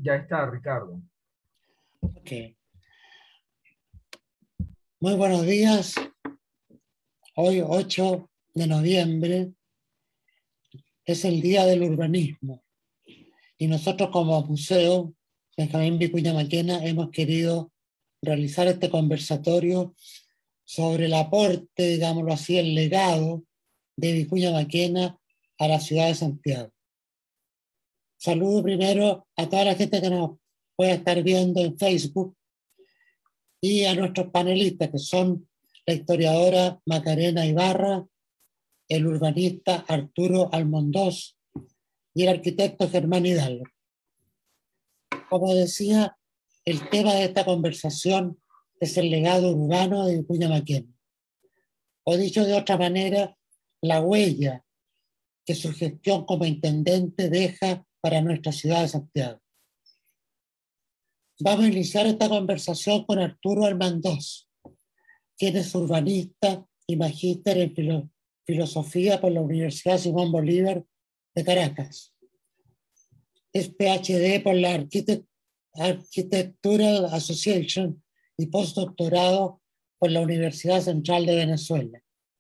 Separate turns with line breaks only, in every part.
Ya está, Ricardo.
Ok. Muy buenos días. Hoy, 8 de noviembre, es el Día del Urbanismo. Y nosotros como museo, Benjamín Vicuña Maquena, hemos querido realizar este conversatorio sobre el aporte, digámoslo así, el legado de Vicuña Maquena a la ciudad de Santiago. Saludo primero a toda la gente que nos puede estar viendo en Facebook y a nuestros panelistas, que son la historiadora Macarena Ibarra, el urbanista Arturo Almondós y el arquitecto Germán Hidalgo. Como decía, el tema de esta conversación es el legado urbano de Vicuña Maquena. O dicho de otra manera, la huella que su gestión como intendente deja para nuestra ciudad de Santiago. Vamos a iniciar esta conversación con Arturo Almondós, quien es urbanista y magíster en filosofía por la Universidad Simón Bolívar de Caracas. Es PhD por la Architectural Association y postdoctorado por la Universidad Central de Venezuela.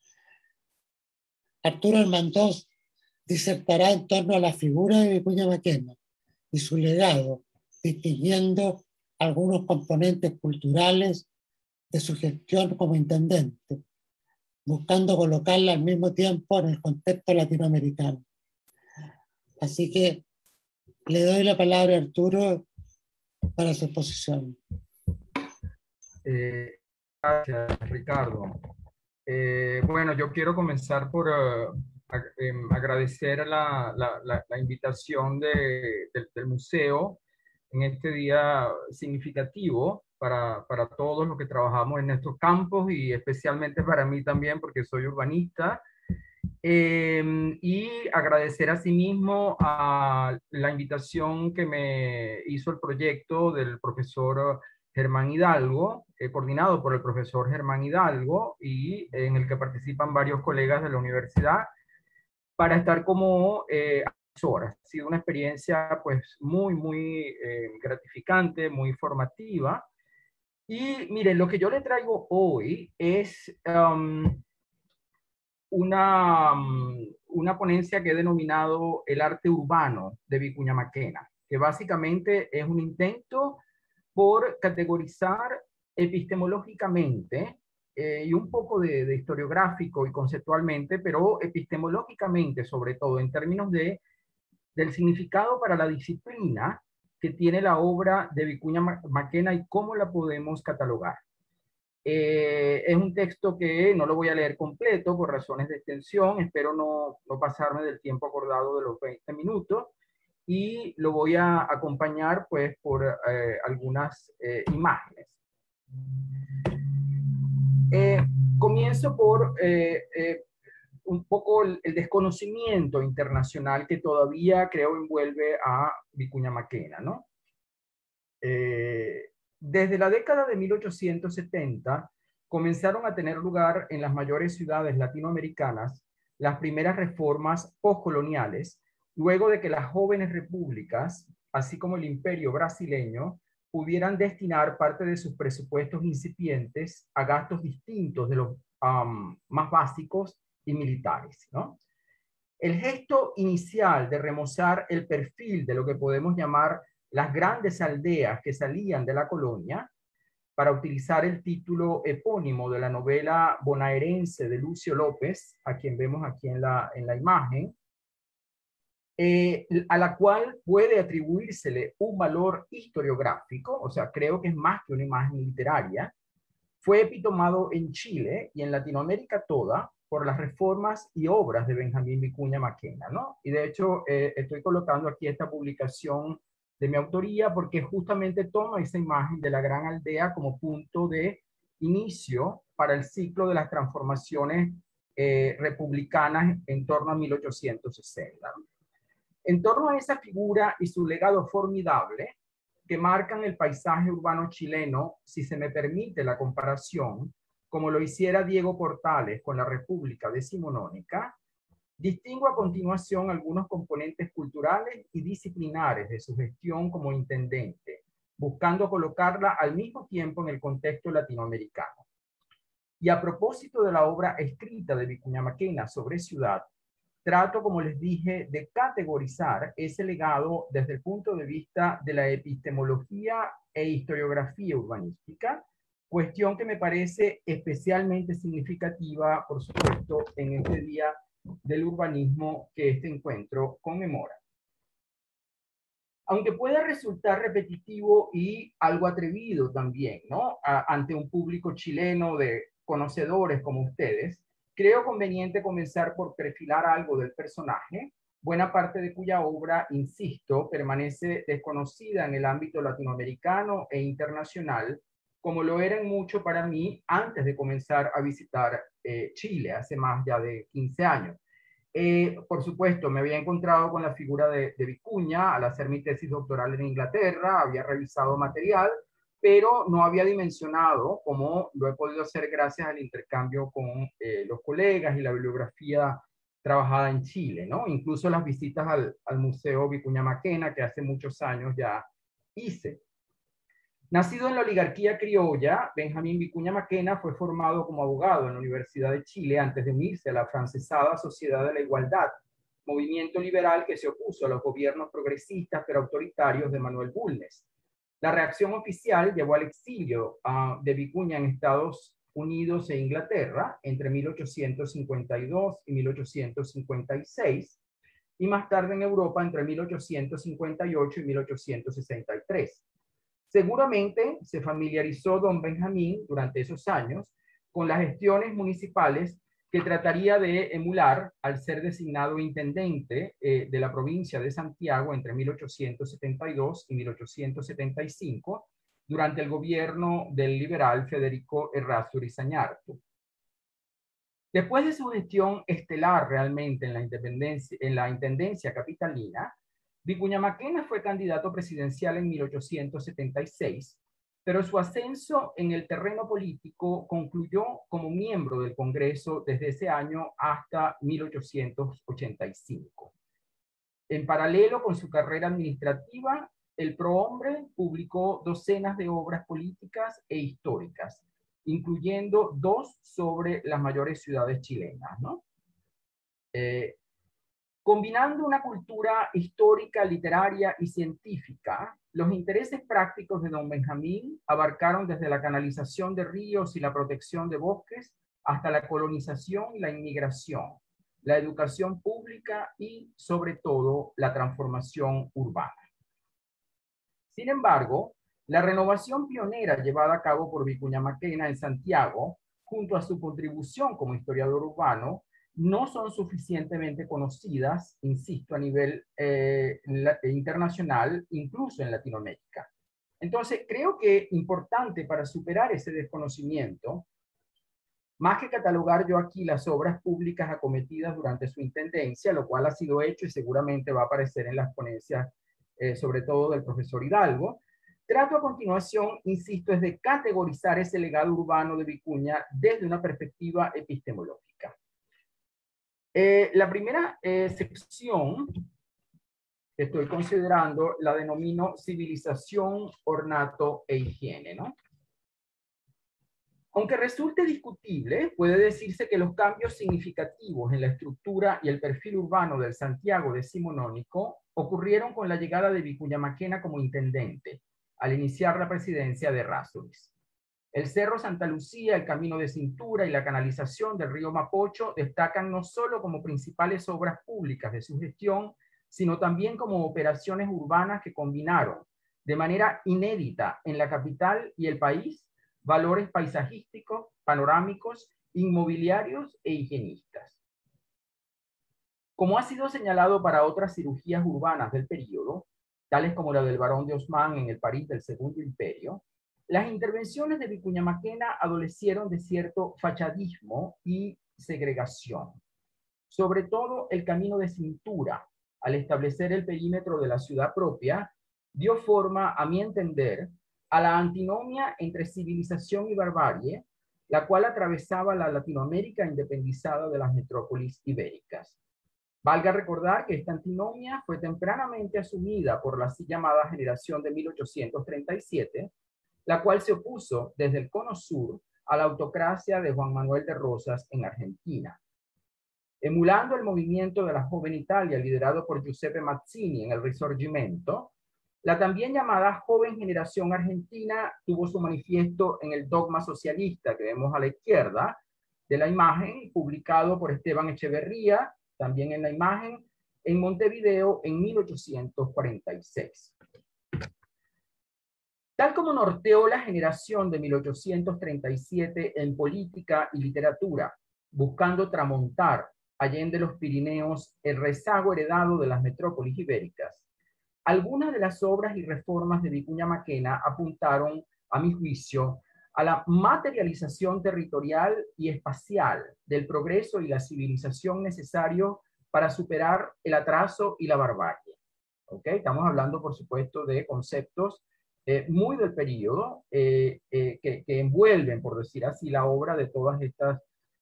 Arturo Almondós disertará en torno a la figura de Vicuña Maquena y su legado, distinguiendo algunos componentes culturales de su gestión como intendente, buscando colocarla al mismo tiempo en el contexto latinoamericano. Así que le doy la palabra a Arturo para su exposición.
Gracias, Ricardo. Bueno, yo quiero comenzar por agradecer la invitación del museo en este día significativo para todos los que trabajamos en estos campos y especialmente para mí también porque soy urbanista. Y agradecer asimismo a la invitación que me hizo el proyecto del profesor Germán Hidalgo, coordinado por el profesor Germán Hidalgo y en el que participan varios colegas de la universidad, para estar como asesor. Ha sido una experiencia pues muy gratificante, muy formativa. Y miren, lo que yo le traigo hoy es una ponencia que he denominado El arte urbano de Vicuña Maquena, que básicamente es un intento por categorizar epistemológicamente y un poco de historiográfico y conceptualmente, pero epistemológicamente sobre todo en términos del significado para la disciplina que tiene la obra de Vicuña Maquena y cómo la podemos catalogar. Es un texto que no lo voy a leer completo por razones de extensión, espero no pasarme del tiempo acordado de los 20 minutos y lo voy a acompañar pues por algunas imágenes. Comienzo por un poco el desconocimiento internacional que todavía creo envuelve a Vicuña Maquena, ¿no? Desde la década de 1870 comenzaron a tener lugar en las mayores ciudades latinoamericanas las primeras reformas postcoloniales, luego de que las jóvenes repúblicas, así como el imperio brasileño, pudieran destinar parte de sus presupuestos incipientes a gastos distintos de los más básicos y militares, ¿no? El gesto inicial de remozar el perfil de lo que podemos llamar las grandes aldeas que salían de la colonia, para utilizar el título epónimo de la novela bonaerense de Lucio López, a quien vemos aquí en la imagen, a la cual puede atribuírsele un valor historiográfico, o sea, creo que es más que una imagen literaria, fue epitomado en Chile y en Latinoamérica toda por las reformas y obras de Benjamín Vicuña Maquena, ¿no? Y de hecho, estoy colocando aquí esta publicación de mi autoría porque justamente toma esa imagen de la gran aldea como punto de inicio para el ciclo de las transformaciones republicanas en torno a 1860. En torno a esa figura y su legado formidable, que marcan el paisaje urbano chileno, si se me permite la comparación, como lo hiciera Diego Portales con la República Decimonónica, Distingo a continuación algunos componentes culturales y disciplinares de su gestión como intendente, buscando colocarla al mismo tiempo en el contexto latinoamericano. Y a propósito de la obra escrita de Vicuña Maquena sobre ciudad, trato, como les dije, de categorizar ese legado desde el punto de vista de la epistemología e historiografía urbanística, cuestión que me parece especialmente significativa, por supuesto, en este día del urbanismo que este encuentro conmemora. Aunque pueda resultar repetitivo y algo atrevido también, ¿no? Ante un público chileno de conocedores como ustedes, creo conveniente comenzar por perfilar algo del personaje, buena parte de cuya obra, insisto, permanece desconocida en el ámbito latinoamericano e internacional, como lo eran mucho para mí antes de comenzar a visitar Chile, hace más ya de 15 años. Por supuesto, me había encontrado con la figura de Vicuña al hacer mi tesis doctoral en Inglaterra, había revisado material, pero no había dimensionado, como lo he podido hacer gracias al intercambio con los colegas y la bibliografía trabajada en Chile, ¿no? Incluso las visitas al Museo Vicuña Maquena, que hace muchos años ya hice. Nacido en la oligarquía criolla, Benjamín Vicuña Maquena fue formado como abogado en la Universidad de Chile antes de unirse a la afrancesada Sociedad de la Igualdad, movimiento liberal que se opuso a los gobiernos progresistas pero autoritarios de Manuel Bulnes. La reacción oficial llevó al exilio de Vicuña en Estados Unidos e Inglaterra entre 1852 y 1856 y más tarde en Europa entre 1858 y 1863. Seguramente se familiarizó don Benjamín durante esos años con las gestiones municipales que trataría de emular al ser designado intendente de la provincia de Santiago entre 1872 y 1875 durante el gobierno del liberal Federico Errázuriz Zañartu. Después de su gestión estelar realmente en la intendencia capitalina, Vicuña Maquena fue candidato presidencial en 1876, pero su ascenso en el terreno político concluyó como miembro del Congreso desde ese año hasta 1885. En paralelo con su carrera administrativa, el prohombre publicó docenas de obras políticas e históricas, incluyendo 2 sobre las mayores ciudades chilenas, ¿no? Combinando una cultura histórica, literaria y científica, los intereses prácticos de don Benjamín abarcaron desde la canalización de ríos y la protección de bosques hasta la colonización y la inmigración, la educación pública y, sobre todo, la transformación urbana. Sin embargo, la renovación pionera llevada a cabo por Vicuña Maquena en Santiago, junto a su contribución como historiador urbano, no son suficientemente conocidas, insisto, a nivel internacional, incluso en Latinoamérica. Entonces, creo que importante para superar ese desconocimiento, más que catalogar yo aquí las obras públicas acometidas durante su intendencia, lo cual ha sido hecho y seguramente va a aparecer en las ponencias, sobre todo del profesor Hidalgo, trato a continuación, insisto, es de categorizar ese legado urbano de Vicuña desde una perspectiva epistemológica. La primera sección que estoy considerando la denomino civilización, ornato e higiene, ¿no? Aunque resulte discutible, puede decirse que los cambios significativos en la estructura y el perfil urbano del Santiago decimonónico ocurrieron con la llegada de Vicuña Maquena como intendente, al iniciar la presidencia de Errázuriz. El Cerro Santa Lucía, el Camino de Cintura y la canalización del río Mapocho destacan no solo como principales obras públicas de su gestión, sino también como operaciones urbanas que combinaron de manera inédita en la capital y el país valores paisajísticos, panorámicos, inmobiliarios e higienistas. Como ha sido señalado para otras cirugías urbanas del período, tales como la del Barón de Haussmann en el París del Segundo Imperio, las intervenciones de Vicuña Maquena adolecieron de cierto fachadismo y segregación. Sobre todo el Camino de Cintura, al establecer el perímetro de la ciudad propia, dio forma, a mi entender, a la antinomia entre civilización y barbarie, la cual atravesaba la Latinoamérica independizada de las metrópolis ibéricas. Valga recordar que esta antinomia fue tempranamente asumida por la así llamada generación de 1837, la cual se opuso desde el Cono Sur a la autocracia de Juan Manuel de Rosas en Argentina. Emulando el movimiento de la joven Italia liderado por Giuseppe Mazzini en el Risorgimento, la también llamada joven generación argentina tuvo su manifiesto en el dogma socialista que vemos a la izquierda de la imagen, publicado por Esteban Echeverría, también en la imagen, en Montevideo en 1846. Tal como norteó la generación de 1837 en política y literatura, buscando tramontar allende los Pirineos el rezago heredado de las metrópolis ibéricas, algunas de las obras y reformas de Vicuña Maquena apuntaron, a mi juicio, a la materialización territorial y espacial del progreso y la civilización necesario para superar el atraso y la barbarie. ¿Okay? Estamos hablando, por supuesto, de conceptos muy del periodo que envuelven, por decir así, la obra de todas estas,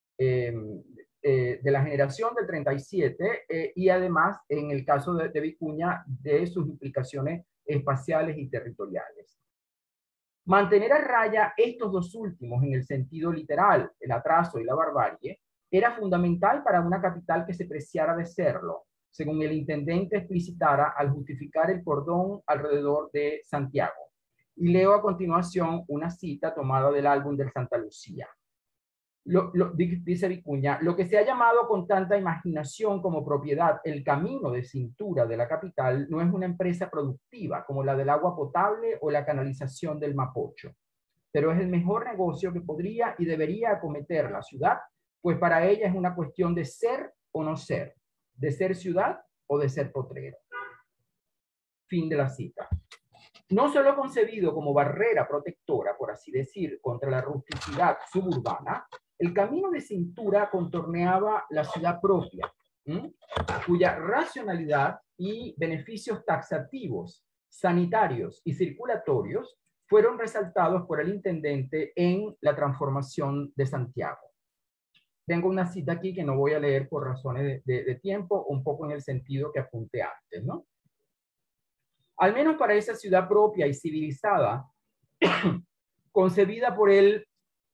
de la generación del 37 y además, en el caso de Vicuña, de sus implicaciones espaciales y territoriales. Mantener a raya estos dos últimos en el sentido literal, el atraso y la barbarie, era fundamental para una capital que se preciara de serlo, según el intendente explicitara al justificar el cordón alrededor de Santiago. Y leo a continuación una cita tomada del álbum del Santa Lucía. Dice Vicuña, lo que se ha llamado con tanta imaginación como propiedad el camino de cintura de la capital no es una empresa productiva como la del agua potable o la canalización del Mapocho, pero es el mejor negocio que podría y debería acometer la ciudad, pues para ella es una cuestión de ser o no ser, de ser ciudad o de ser potrero. Fin de la cita. No solo concebido como barrera protectora, por así decir, contra la rusticidad suburbana, el camino de cintura contorneaba la ciudad propia, cuya racionalidad y beneficios taxativos, sanitarios y circulatorios fueron resaltados por el intendente en la transformación de Santiago. Tengo una cita aquí que no voy a leer por razones de tiempo, un poco en el sentido que apunté antes, ¿no? Al menos para esa ciudad propia y civilizada, concebida por él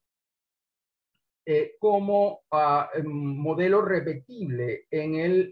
como modelo repetible en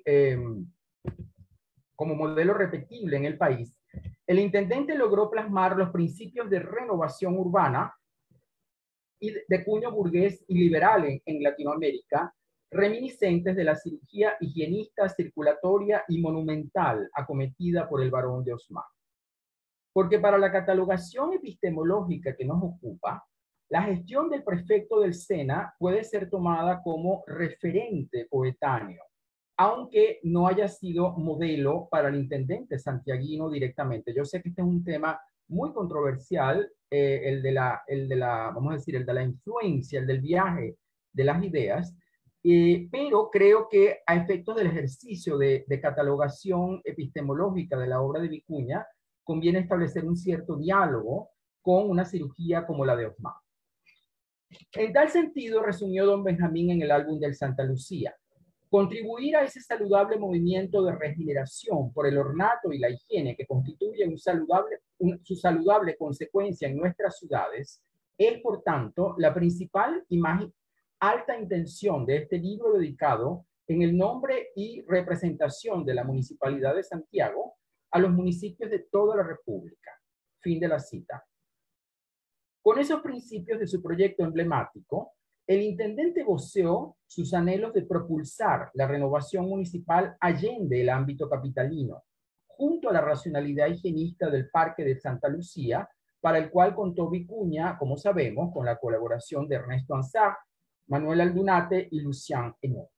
el país, el intendente logró plasmar los principios de renovación urbana y de cuño burgués y liberal en Latinoamérica, reminiscentes de la cirugía higienista, circulatoria y monumental acometida por el barón de Osma. Porque para la catalogación epistemológica que nos ocupa, la gestión del prefecto del SENA puede ser tomada como referente coetáneo, aunque no haya sido modelo para el intendente santiaguino directamente. Yo sé que este es un tema muy controversial, el de la, vamos a decir, el de la influencia, el del viaje de las ideas, pero creo que a efectos del ejercicio de catalogación epistemológica de la obra de Vicuña, conviene establecer un cierto diálogo con una cirugía como la de Osma. En tal sentido, resumió don Benjamín en el álbum del Santa Lucía, contribuir a ese saludable movimiento de regeneración por el ornato y la higiene que constituyen su saludable consecuencia en nuestras ciudades es, por tanto, la principal y más alta intención de este libro dedicado en el nombre y representación de la Municipalidad de Santiago a los municipios de toda la República. Fin de la cita. Con esos principios de su proyecto emblemático, el intendente voceó sus anhelos de propulsar la renovación municipal allende el ámbito capitalino, junto a la racionalidad higienista del Parque de Santa Lucía, para el cual contó Vicuña, como sabemos, con la colaboración de Ernesto Ansá, Manuel Aldunate y Lucien Henot.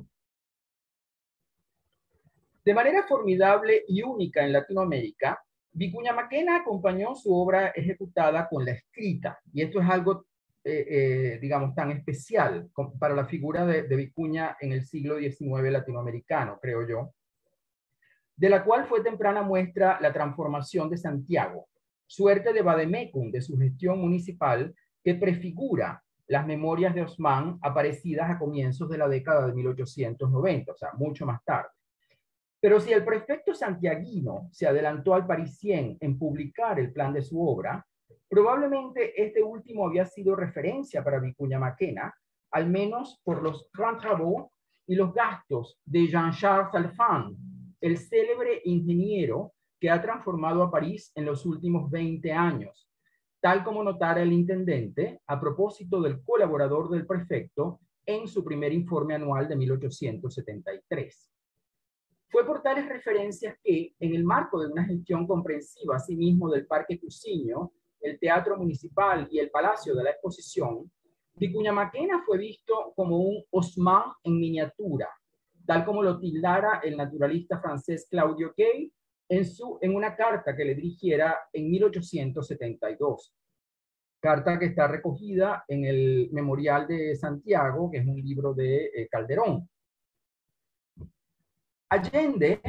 De manera formidable y única en Latinoamérica, Vicuña Maquena acompañó su obra ejecutada con la escrita, y esto es algo, digamos, tan especial para la figura de Vicuña en el siglo XIX latinoamericano, creo yo, de la cual fue temprana muestra la transformación de Santiago, suerte de vademecum de su gestión municipal que prefigura las memorias de Osman aparecidas a comienzos de la década de 1890, o sea, mucho más tarde. Pero si el prefecto santiaguino se adelantó al parisien en publicar el plan de su obra, probablemente este último había sido referencia para Vicuña Maquena, al menos por los grands travaux y los gastos de Jean-Charles Alphand, el célebre ingeniero que ha transformado a París en los últimos 20 años, tal como notara el intendente a propósito del colaborador del prefecto en su primer informe anual de 1873. Fue por tales referencias que, en el marco de una gestión comprensiva asimismo del Parque Cousiño, el Teatro Municipal y el Palacio de la Exposición, Vicuña Maquena fue visto como un Haussmann en miniatura, tal como lo tildara el naturalista francés Claudio Gay en una carta que le dirigiera en 1872. Carta que está recogida en el Memorial de Santiago, que es un libro de Calderón. Allende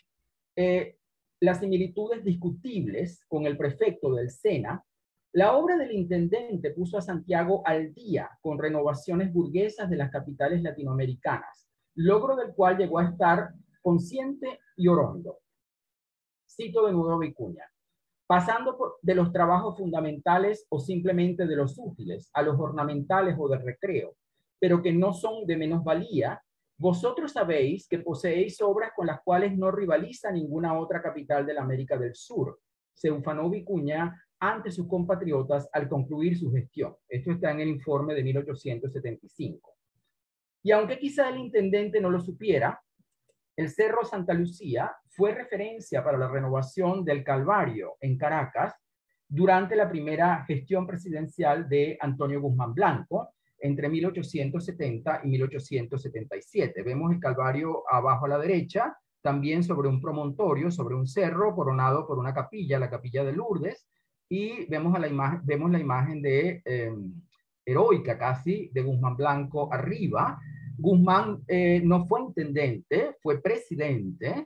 las similitudes discutibles con el prefecto del Sena, la obra del intendente puso a Santiago al día con renovaciones burguesas de las capitales latinoamericanas, logro del cual llegó a estar consciente y orondo. Cito de nuevo Vicuña. Pasando de los trabajos fundamentales o simplemente de los útiles a los ornamentales o de recreo, pero que no son de menosvalía, vosotros sabéis que poseéis obras con las cuales no rivaliza ninguna otra capital de la América del Sur. Se ufanó Vicuña ante sus compatriotas al concluir su gestión. Esto está en el informe de 1875. Y aunque quizá el intendente no lo supiera, el Cerro Santa Lucía fue referencia para la renovación del Calvario en Caracas durante la primera gestión presidencial de Antonio Guzmán Blanco entre 1870 y 1877. Vemos el Calvario abajo a la derecha, también sobre un promontorio, sobre un cerro coronado por una capilla, la capilla de Lourdes, y vemos la imagen de heroica casi de Guzmán Blanco arriba. Guzmán no fue intendente, fue presidente,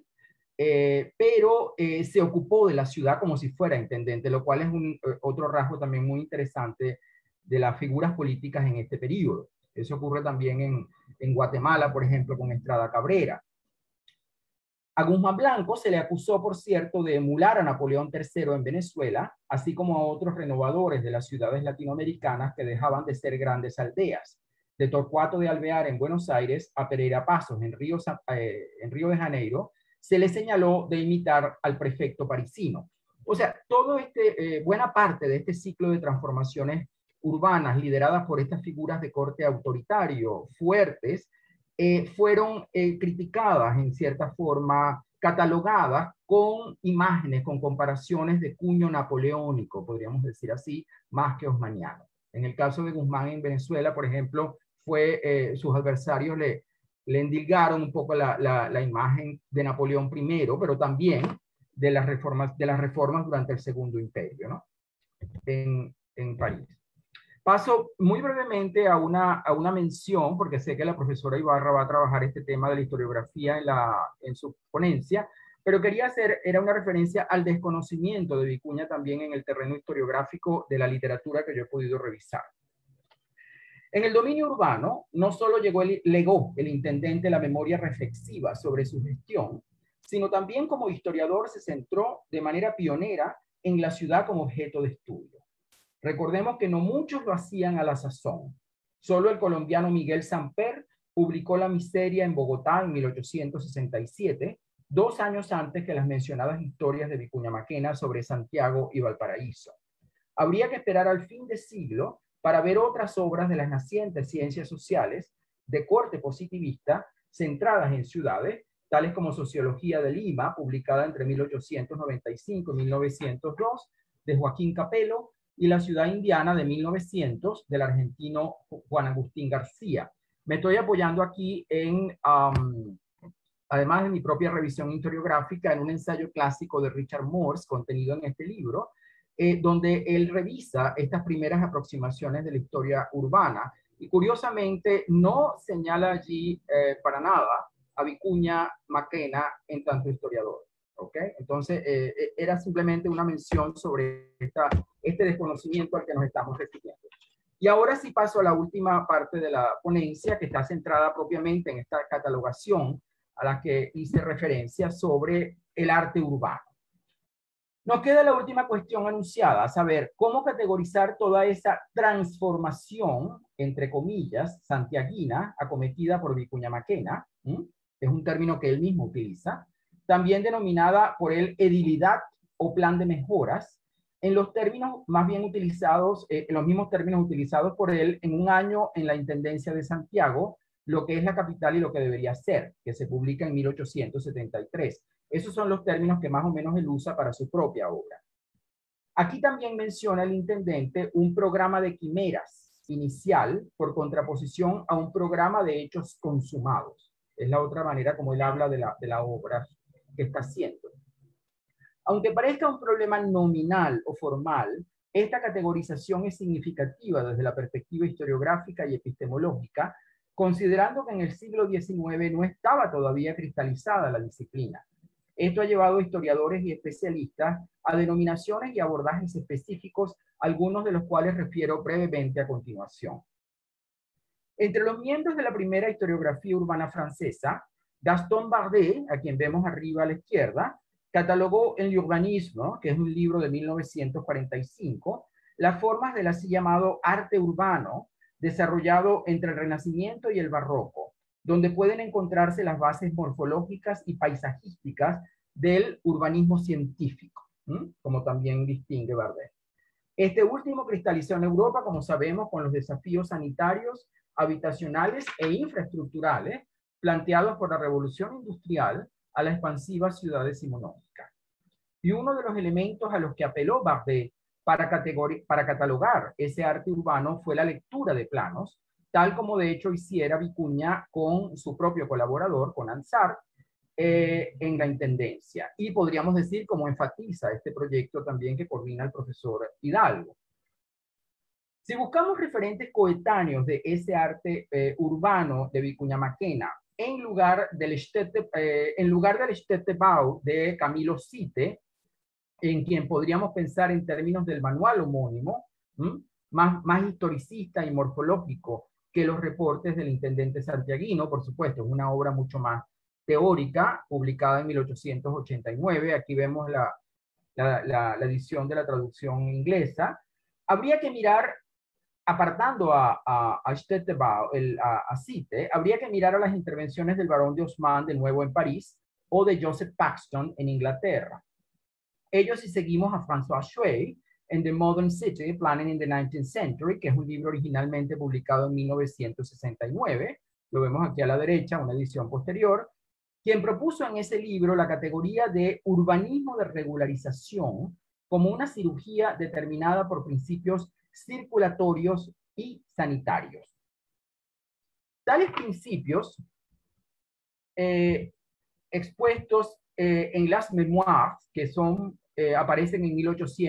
pero se ocupó de la ciudad como si fuera intendente, lo cual es otro rasgo también muy interesante de las figuras políticas en este periodo. Eso ocurre también en Guatemala, por ejemplo, con Estrada Cabrera. A Guzmán Blanco se le acusó, por cierto, de emular a Napoleón III en Venezuela, así como a otros renovadores de las ciudades latinoamericanas que dejaban de ser grandes aldeas. De Torcuato de Alvear en Buenos Aires a Pereira Pasos en Río de Janeiro, se le señaló de imitar al prefecto parisino. O sea, buena parte de este ciclo de transformaciones urbanas lideradas por estas figuras de corte autoritario fuertes, fueron criticadas en cierta forma, catalogadas con imágenes, con comparaciones de cuño napoleónico, podríamos decir así, más que osmaniano. En el caso de Guzmán en Venezuela, por ejemplo, sus adversarios le endilgaron un poco la imagen de Napoleón I, pero también de las reformas durante el Segundo Imperio, ¿no? en París. Paso muy brevemente a una mención, porque sé que la profesora Ibarra va a trabajar este tema de la historiografía en su ponencia, pero era una referencia al desconocimiento de Vicuña también en el terreno historiográfico de la literatura que yo he podido revisar. En el dominio urbano, no solo legó el intendente la memoria reflexiva sobre su gestión, sino también como historiador se centró de manera pionera en la ciudad como objeto de estudio. Recordemos que no muchos lo hacían a la sazón. Solo el colombiano Miguel Samper publicó La miseria en Bogotá en 1867, 2 años antes que las mencionadas historias de Vicuña Maquena sobre Santiago y Valparaíso. Habría que esperar al fin de siglo para ver otras obras de las nacientes ciencias sociales de corte positivista centradas en ciudades, tales como Sociología de Lima, publicada entre 1895 y 1902, de Joaquín Capello, y La ciudad indiana de 1900 del argentino Juan Agustín García. Me estoy apoyando aquí además de mi propia revisión historiográfica, en un ensayo clásico de Richard Morse contenido en este libro, donde él revisa estas primeras aproximaciones de la historia urbana y curiosamente no señala allí para nada a Vicuña Maquena en tanto historiador. ¿Okay? Entonces, era simplemente una mención sobre este desconocimiento al que nos estamos refiriendo. Y ahora sí paso a la última parte de la ponencia, que está centrada propiamente en esta catalogación a las que hice referencia sobre el arte urbano. Nos queda la última cuestión anunciada, a saber, cómo categorizar toda esa transformación, entre comillas, santiaguina, acometida por Vicuña Maquena, es un término que él mismo utiliza, también denominada por él edilidad o plan de mejoras, en los términos más bien utilizados, en los mismos términos utilizados por él en un año en la Intendencia de Santiago, lo que es la capital y lo que debería ser, que se publica en 1873. Esos son los términos que más o menos él usa para su propia obra. Aquí también menciona el intendente un programa de quimeras inicial por contraposición a un programa de hechos consumados. Es la otra manera como él habla de la obra que está haciendo. Aunque parezca un problema nominal o formal, esta categorización es significativa desde la perspectiva historiográfica y epistemológica, considerando que en el siglo XIX no estaba todavía cristalizada la disciplina. Esto ha llevado a historiadores y especialistas a denominaciones y abordajes específicos, algunos de los cuales refiero brevemente a continuación. Entre los miembros de la primera historiografía urbana francesa, Gaston Bardet, a quien vemos arriba a la izquierda, catalogó en l'Urbanisme, que es un libro de 1945, las formas del así llamado arte urbano, desarrollado entre el Renacimiento y el Barroco, donde pueden encontrarse las bases morfológicas y paisajísticas del urbanismo científico, como también distingue Bardet. Este último cristalizó en Europa, como sabemos, con los desafíos sanitarios, habitacionales e infraestructurales planteados por la revolución industrial a la expansiva ciudad decimonónica. Y uno de los elementos a los que apeló Bardet para catalogar ese arte urbano fue la lectura de planos, tal como de hecho hiciera Vicuña con su propio colaborador, con Ansart, en la Intendencia. Y podríamos decir como enfatiza este proyecto también que coordina el profesor Hidalgo. Si buscamos referentes coetáneos de ese arte urbano de Vicuña Maquena, en lugar del Städtebau de Camilo Sitte, en quien podríamos pensar en términos del manual homónimo, más historicista y morfológico que los reportes del intendente santiaguino, por supuesto, es una obra mucho más teórica, publicada en 1889, aquí vemos la edición de la traducción inglesa. Habría que mirar, apartando a Städtebau, a Sitte, habría que mirar a las intervenciones del barón de Haussmann de nuevo en París o de Joseph Paxton en Inglaterra. Ellos, si seguimos a François Schwey en The Modern City, Planning in the 19th Century, que es un libro originalmente publicado en 1969, lo vemos aquí a la derecha, una edición posterior, quien propuso en ese libro la categoría de urbanismo de regularización como una cirugía determinada por principios circulatorios y sanitarios. Tales principios expuestos en las Mémoires, que son, aparecen en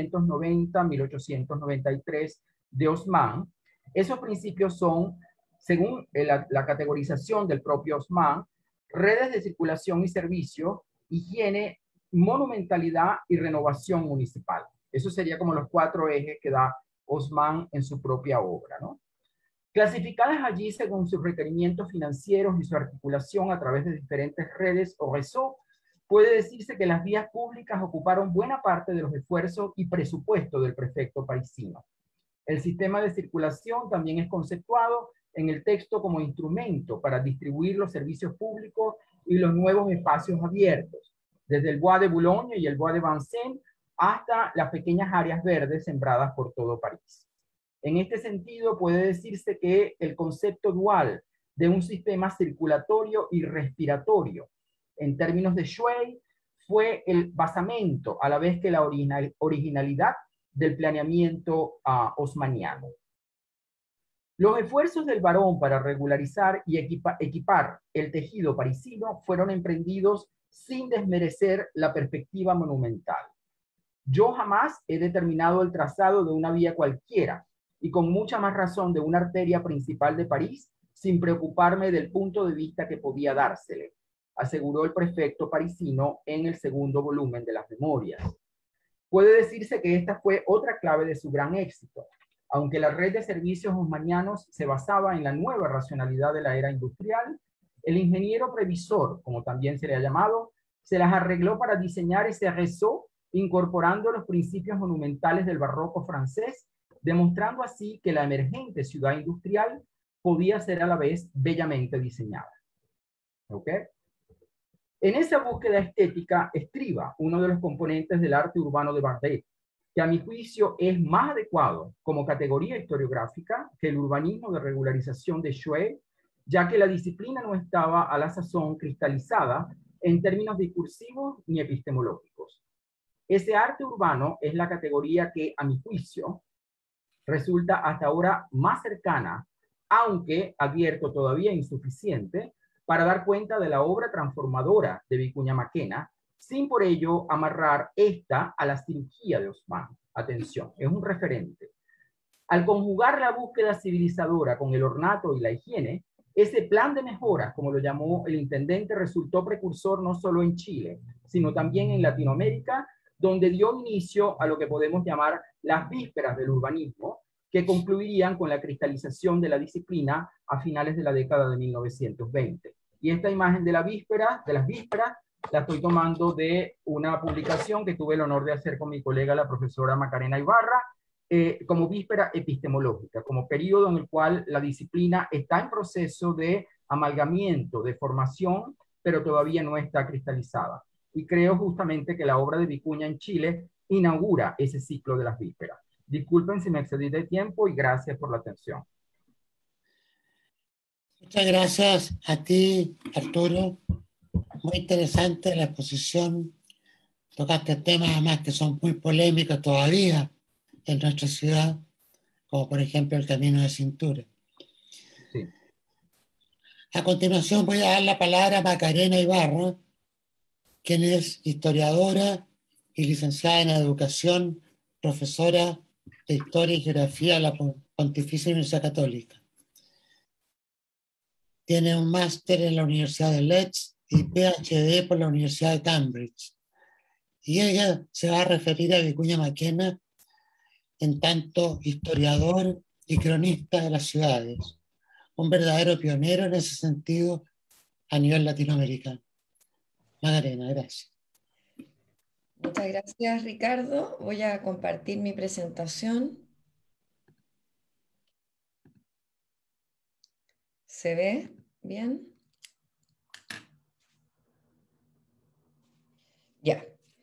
1890-1893 de Haussmann, esos principios son, según la categorización del propio Haussmann, redes de circulación y servicio, higiene, monumentalidad y renovación municipal. Eso sería como los 4 ejes que da Haussmann en su propia obra, ¿no? Clasificadas allí según sus requerimientos financieros y su articulación a través de diferentes redes o réseaux, puede decirse que las vías públicas ocuparon buena parte de los esfuerzos y presupuesto del prefecto parisino. El sistema de circulación también es conceptuado en el texto como instrumento para distribuir los servicios públicos y los nuevos espacios abiertos, desde el Bois de Boulogne y el Bois de Vincennes hasta las pequeñas áreas verdes sembradas por todo París. En este sentido, puede decirse que el concepto dual de un sistema circulatorio y respiratorio, en términos de Schwey, fue el basamento a la vez que la originalidad del planeamiento haussmanniano. Los esfuerzos del barón para regularizar y equipar el tejido parisino fueron emprendidos sin desmerecer la perspectiva monumental. Yo jamás he determinado el trazado de una vía cualquiera, y con mucha más razón de una arteria principal de París, sin preocuparme del punto de vista que podía dársele, aseguró el prefecto parisino en el segundo volumen de las Memorias. Puede decirse que esta fue otra clave de su gran éxito. Aunque la red de servicios haussmannianos se basaba en la nueva racionalidad de la era industrial, el ingeniero previsor, como también se le ha llamado, se las arregló para diseñar ese réseau, incorporando los principios monumentales del barroco francés, demostrando así que la emergente ciudad industrial podía ser a la vez bellamente diseñada. ¿Ok? En esa búsqueda estética estriba uno de los componentes del arte urbano de Bardet, que a mi juicio es más adecuado como categoría historiográfica que el urbanismo de regularización de Chouet, ya que la disciplina no estaba a la sazón cristalizada en términos discursivos ni epistemológicos. Ese arte urbano es la categoría que, a mi juicio, resulta hasta ahora más cercana, aunque advierto todavía insuficiente, para dar cuenta de la obra transformadora de Vicuña Maquena, sin por ello amarrar esta a la cirugía de Haussmann. Atención, es un referente. Al conjugar la búsqueda civilizadora con el ornato y la higiene, ese plan de mejora, como lo llamó el intendente, resultó precursor no solo en Chile, sino también en Latinoamérica, donde dio inicio a lo que podemos llamar las vísperas del urbanismo, que concluirían con la cristalización de la disciplina a finales de la década de 1920. Y esta imagen de las vísperas, la estoy tomando de una publicación que tuve el honor de hacer con mi colega, la profesora Macarena Ibarra, como víspera epistemológica, como periodo en el cual la disciplina está en proceso de amalgamiento, de formación, pero todavía no está cristalizada. Y creo justamente que la obra de Vicuña en Chile inaugura ese ciclo de las vísperas. Disculpen si me excedí de tiempo y gracias por la atención.
Muchas gracias a ti, Arturo. Muy interesante la exposición. Tocaste temas además que son muy polémicos todavía en nuestra ciudad, como por ejemplo el camino de cintura.
Sí.
A continuación voy a dar la palabra a Macarena Ibarra, quien es historiadora y licenciada en educación, profesora de Historia y Geografía de la Pontificia Universidad Católica. Tiene un máster en la Universidad de Leeds y PhD por la Universidad de Cambridge. Y ella se va a referir a Vicuña Maquena en tanto historiador y cronista de las ciudades, un verdadero pionero en ese sentido a nivel latinoamericano. Macarena, gracias.
Muchas gracias, Ricardo. Voy a compartir mi presentación. ¿Se ve bien? Ya.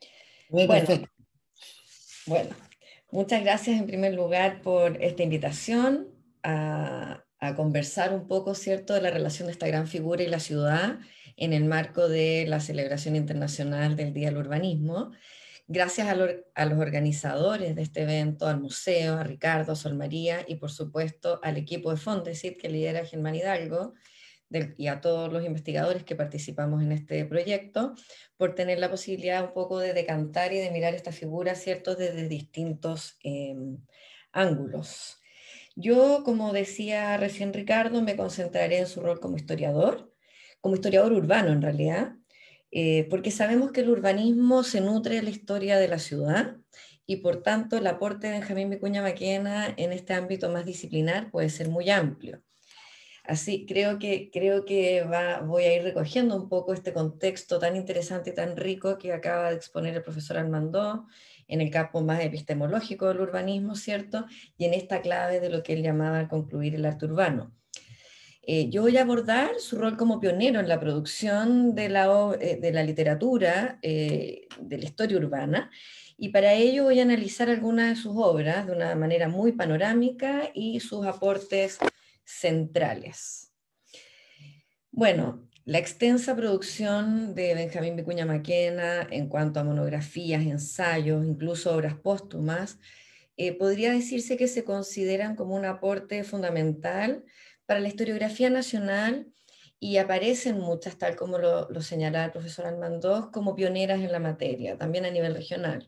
Bueno, muchas gracias en primer lugar por esta invitación a conversar un poco, ¿cierto?, de la relación de esta gran figura y la ciudad en el marco de la celebración internacional del Día del Urbanismo. Gracias a los organizadores de este evento, al museo, a Ricardo, a Sol María y por supuesto al equipo de Fondesit que lidera Germán Hidalgo y a todos los investigadores que participamos en este proyecto por tener la posibilidad un poco de decantar y de mirar esta figura, ¿cierto?, desde distintos ángulos. Yo, como decía recién Ricardo, me concentraré en su rol como historiador urbano en realidad, porque sabemos que el urbanismo se nutre de la historia de la ciudad y por tanto el aporte de Benjamín Vicuña Maquena en este ámbito más disciplinar puede ser muy amplio. Así creo que voy a ir recogiendo un poco este contexto tan interesante y tan rico que acaba de exponer el profesor Armandó en el campo más epistemológico del urbanismo, ¿cierto? Y en esta clave de lo que él llamaba concluir el arte urbano. Yo voy a abordar su rol como pionero en la producción de la literatura, de la historia urbana, y para ello voy a analizar algunas de sus obras de una manera muy panorámica y sus aportes centrales. Bueno, la extensa producción de Benjamín Vicuña Maquena en cuanto a monografías, ensayos, incluso obras póstumas, podría decirse que se consideran como un aporte fundamental para la historiografía nacional y aparecen muchas, tal como lo señalaba el profesor Armandós, como pioneras en la materia, también a nivel regional.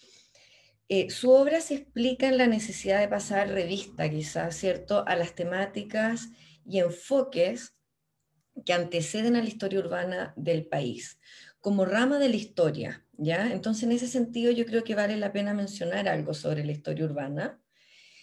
Su obra se explica en la necesidad de pasar revista, quizás, ¿cierto?, a las temáticas y enfoques que anteceden a la historia urbana del país, como rama de la historia, ¿ya? Entonces, en ese sentido, yo creo que vale la pena mencionar algo sobre la historia urbana.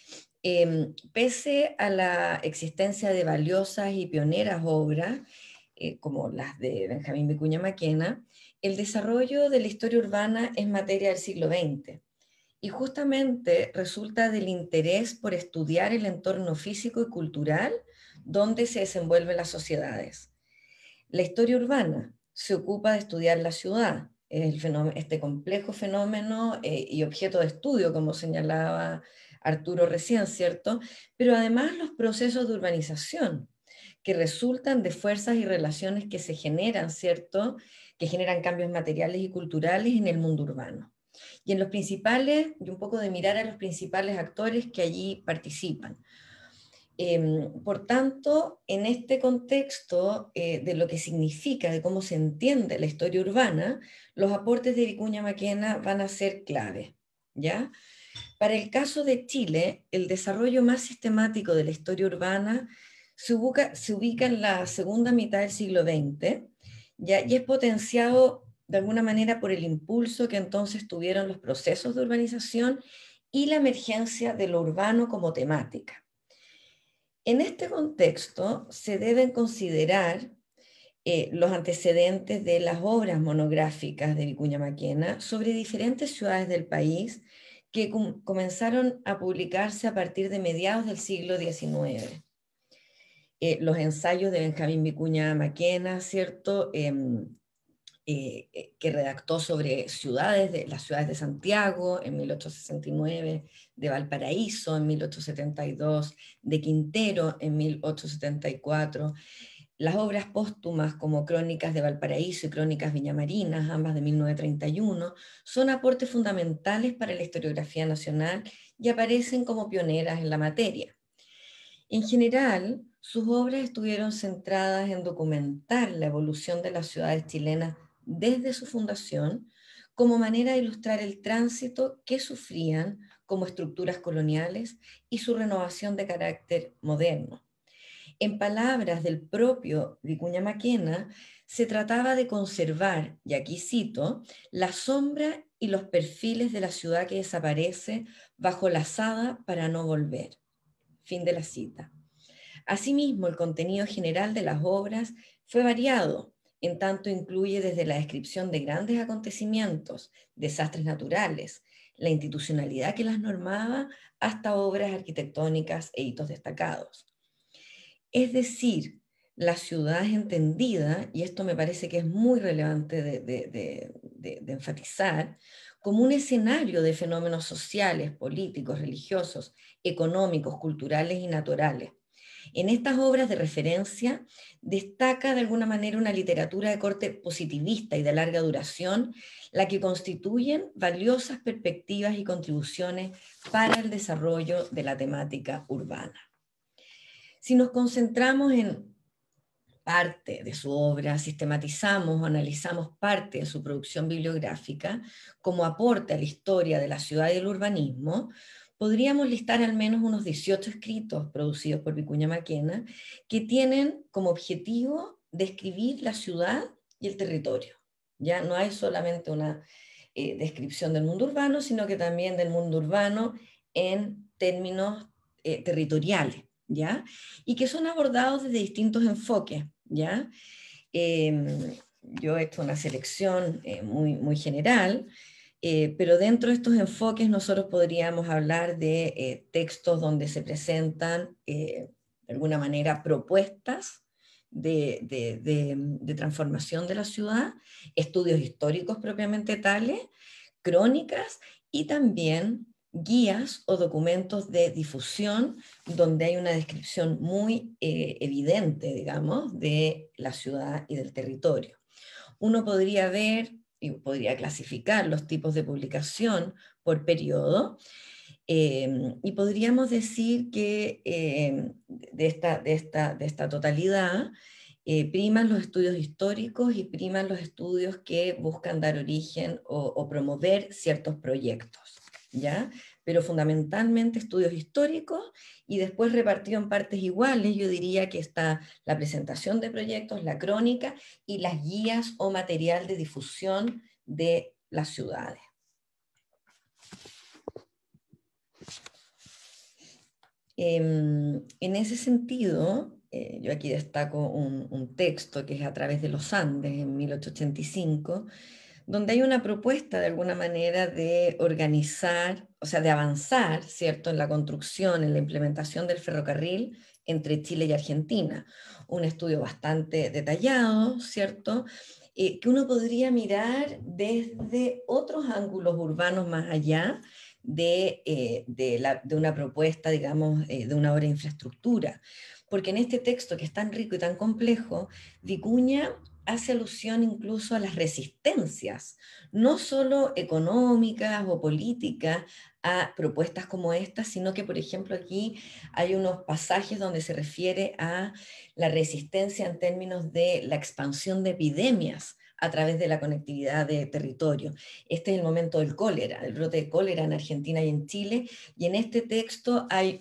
Pese a la existencia de valiosas y pioneras obras, como las de Benjamín Vicuña Maquena, el desarrollo de la historia urbana es materia del siglo XX y justamente resulta del interés por estudiar el entorno físico y cultural donde se desenvuelven las sociedades. La historia urbana se ocupa de estudiar la ciudad, este complejo fenómeno y objeto de estudio, como señalaba Arturo recién, ¿cierto? Pero además los procesos de urbanización, que resultan de fuerzas y relaciones que se generan, ¿cierto? Que generan cambios materiales y culturales en el mundo urbano. Y en los principales, y un poco de mirar a los principales actores que allí participan. Por tanto, en este contexto de lo que significa, de cómo se entiende la historia urbana, los aportes de Vicuña Maquena van a ser clave, ¿ya? Para el caso de Chile, el desarrollo más sistemático de la historia urbana se ubica en la segunda mitad del siglo XX, ¿ya? Y es potenciado de alguna manera por el impulso que entonces tuvieron los procesos de urbanización y la emergencia de lo urbano como temática. En este contexto se deben considerar los antecedentes de las obras monográficas de Vicuña Maquena sobre diferentes ciudades del país que comenzaron a publicarse a partir de mediados del siglo XIX. Los ensayos de Benjamín Vicuña Maquena, ¿cierto? Que redactó sobre las ciudades de Santiago en 1869, de Valparaíso en 1872, de Quintero en 1874, las obras póstumas como Crónicas de Valparaíso y Crónicas Viñamarinas, ambas de 1931, son aportes fundamentales para la historiografía nacional y aparecen como pioneras en la materia. En general, sus obras estuvieron centradas en documentar la evolución de las ciudades chilenas desde su fundación, como manera de ilustrar el tránsito que sufrían como estructuras coloniales y su renovación de carácter moderno. En palabras del propio Vicuña Maquena, se trataba de conservar, y aquí cito, la sombra y los perfiles de la ciudad que desaparece bajo la azada para no volver. Fin de la cita. Asimismo, el contenido general de las obras fue variado, en tanto incluye desde la descripción de grandes acontecimientos, desastres naturales, la institucionalidad que las normaba, hasta obras arquitectónicas e hitos destacados. Es decir, la ciudad es entendida, y esto me parece que es muy relevante de enfatizar, como un escenario de fenómenos sociales, políticos, religiosos, económicos, culturales y naturales. En estas obras de referencia destaca de alguna manera una literatura de corte positivista y de larga duración, la que constituyen valiosas perspectivas y contribuciones para el desarrollo de la temática urbana. Si nos concentramos en parte de su obra, sistematizamos o analizamos parte de su producción bibliográfica como aporte a la historia de la ciudad y del urbanismo, podríamos listar al menos unos 18 escritos producidos por Vicuña Maquena que tienen como objetivo describir la ciudad y el territorio. Ya no hay solamente una descripción del mundo urbano, sino que también del mundo urbano en términos territoriales, ¿ya? Y que son abordados desde distintos enfoques, ¿ya? Yo he hecho una selección muy general, pero dentro de estos enfoques nosotros podríamos hablar de textos donde se presentan, de alguna manera, propuestas de transformación de la ciudad, estudios históricos propiamente tales, crónicas y también guías o documentos de difusión donde hay una descripción muy evidente, digamos, de la ciudad y del territorio. Uno podría ver y podría clasificar los tipos de publicación por periodo, y podríamos decir que de esta totalidad priman los estudios históricos y priman los estudios que buscan dar origen o promover ciertos proyectos, ¿ya? Pero fundamentalmente estudios históricos y después repartido en partes iguales, yo diría que está la presentación de proyectos, la crónica y las guías o material de difusión de las ciudades. En ese sentido, yo aquí destaco un texto que es A través de los Andes, en 1885, donde hay una propuesta de alguna manera de organizar, o sea, de avanzar, ¿cierto?, en la construcción, en la implementación del ferrocarril entre Chile y Argentina. Un estudio bastante detallado, ¿cierto?, que uno podría mirar desde otros ángulos urbanos más allá de una propuesta, digamos, de una obra de infraestructura. Porque en este texto, que es tan rico y tan complejo, Vicuña hace alusión incluso a las resistencias, no solo económicas o políticas, a propuestas como estas, sino que, por ejemplo, aquí hay unos pasajes donde se refiere a la resistencia en términos de la expansión de epidemias a través de la conectividad de territorio. Este es el momento del cólera, el brote de cólera en Argentina y en Chile, y en este texto hay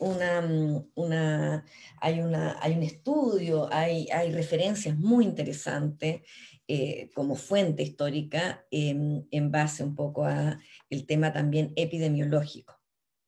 hay un estudio, hay referencias muy interesantes como fuente histórica en base un poco a el tema también epidemiológico.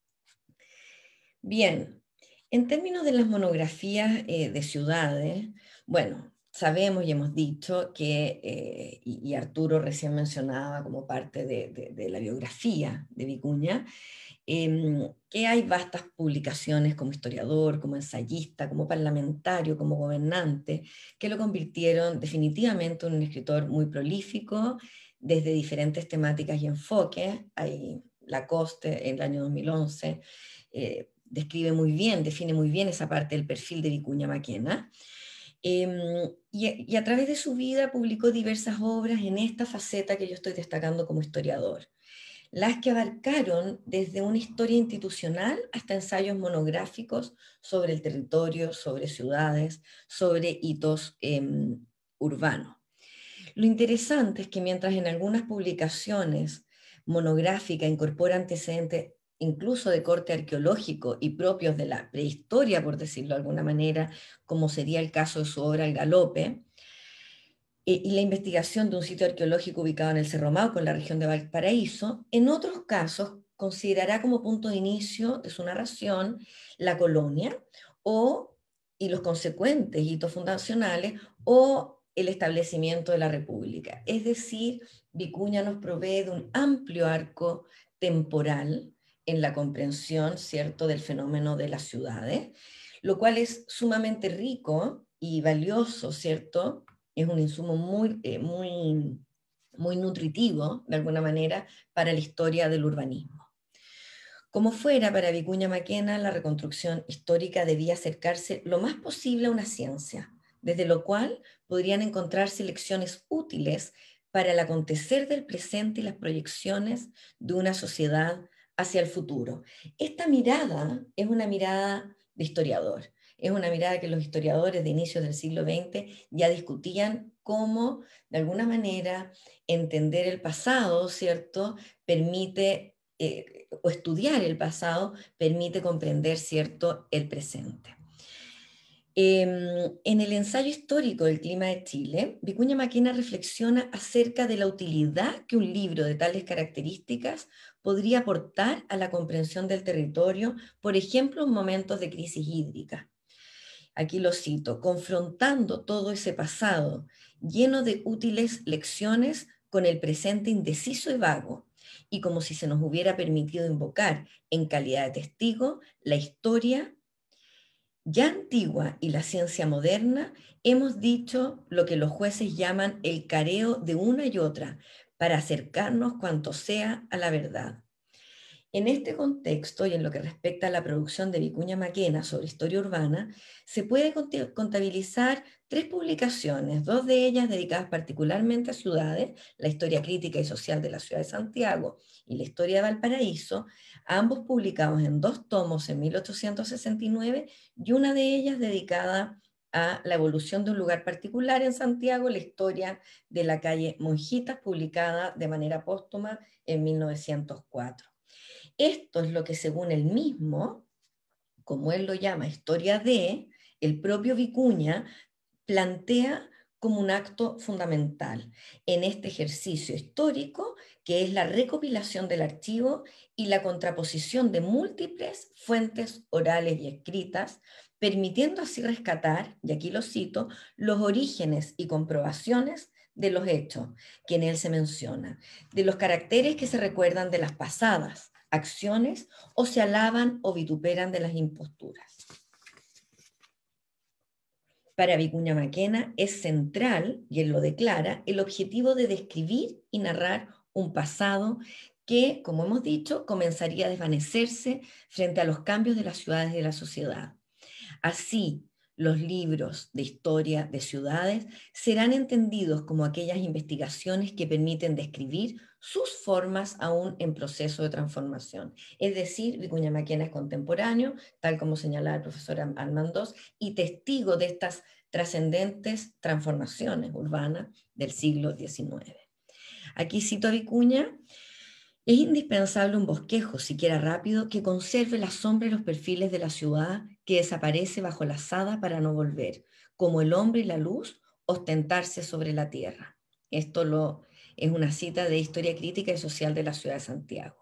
Bien, en términos de las monografías de ciudades, bueno, sabemos y hemos dicho que, y Arturo recién mencionaba como parte de la biografía de Vicuña, que hay vastas publicaciones como historiador, como ensayista, como parlamentario, como gobernante, que lo convirtieron definitivamente en un escritor muy prolífico desde diferentes temáticas y enfoques. Hay Lacoste en el año 2011 describe muy bien, define muy bien esa parte del perfil de Vicuña Maquena. Y a través de su vida publicó diversas obras en esta faceta que yo estoy destacando como historiador, las que abarcaron desde una historia institucional hasta ensayos monográficos sobre el territorio, sobre ciudades, sobre hitos urbanos. Lo interesante es que mientras en algunas publicaciones monográficas incorpora antecedentes incluso de corte arqueológico y propios de la prehistoria, por decirlo de alguna manera, como sería el caso de su obra El Galope, y la investigación de un sitio arqueológico ubicado en el Cerro Mauco, en la región de Valparaíso, en otros casos considerará como punto de inicio de su narración la colonia y los consecuentes hitos fundacionales o el establecimiento de la República. Es decir, Vicuña nos provee de un amplio arco temporal en la comprensión, ¿cierto?, del fenómeno de las ciudades, lo cual es sumamente rico y valioso, ¿cierto?, es un insumo muy nutritivo, de alguna manera, para la historia del urbanismo. Como fuera, para Vicuña Maquena, la reconstrucción histórica debía acercarse lo más posible a una ciencia, desde lo cual podrían encontrarse lecciones útiles para el acontecer del presente y las proyecciones de una sociedad hacia el futuro. Esta mirada es una mirada de historiador. Es una mirada que los historiadores de inicios del siglo XX ya discutían cómo, de alguna manera, entender el pasado, ¿cierto?, permite, o estudiar el pasado, permite comprender, ¿cierto?, el presente. En el ensayo histórico del clima de Chile, Vicuña Maquena reflexiona acerca de la utilidad que un libro de tales características podría aportar a la comprensión del territorio, por ejemplo, en momentos de crisis hídrica. Aquí lo cito: confrontando todo ese pasado lleno de útiles lecciones con el presente indeciso y vago, y como si se nos hubiera permitido invocar en calidad de testigo la historia ya antigua y la ciencia moderna, hemos dicho lo que los jueces llaman el careo de una y otra para acercarnos cuanto sea a la verdad. En este contexto y en lo que respecta a la producción de Vicuña Maquena sobre historia urbana, se puede contabilizar 3 publicaciones, 2 de ellas dedicadas particularmente a ciudades, la historia crítica y social de la ciudad de Santiago y la historia de Valparaíso, ambos publicados en 2 tomos en 1869 y una de ellas dedicada a la evolución de un lugar particular en Santiago, la historia de la calle Monjitas, publicada de manera póstuma en 1904. Esto es lo que, según él mismo, como él lo llama, historia de, el propio Vicuña plantea como un acto fundamental en este ejercicio histórico, que es la recopilación del archivo y la contraposición de múltiples fuentes orales y escritas permitiendo así rescatar, y aquí lo cito, los orígenes y comprobaciones de los hechos que en él se menciona, de los caracteres que se recuerdan de las pasadas acciones o se alaban o vituperan de las imposturas. Para Vicuña Maquena es central, y él lo declara, el objetivo de describir y narrar un pasado que, como hemos dicho, comenzaría a desvanecerse frente a los cambios de las ciudades y de la sociedad. Así, los libros de historia de ciudades serán entendidos como aquellas investigaciones que permiten describir sus formas aún en proceso de transformación. Es decir, Vicuña Maquena es contemporáneo, tal como señalaba el profesor Almandós, y testigo de estas trascendentes transformaciones urbanas del siglo XIX. Aquí cito a Vicuña: es indispensable un bosquejo, siquiera rápido, que conserve la sombra y los perfiles de la ciudad que desaparece bajo la azada para no volver, como el hombre y la luz ostentarse sobre la tierra. Es una cita de Historia Crítica y Social de la Ciudad de Santiago.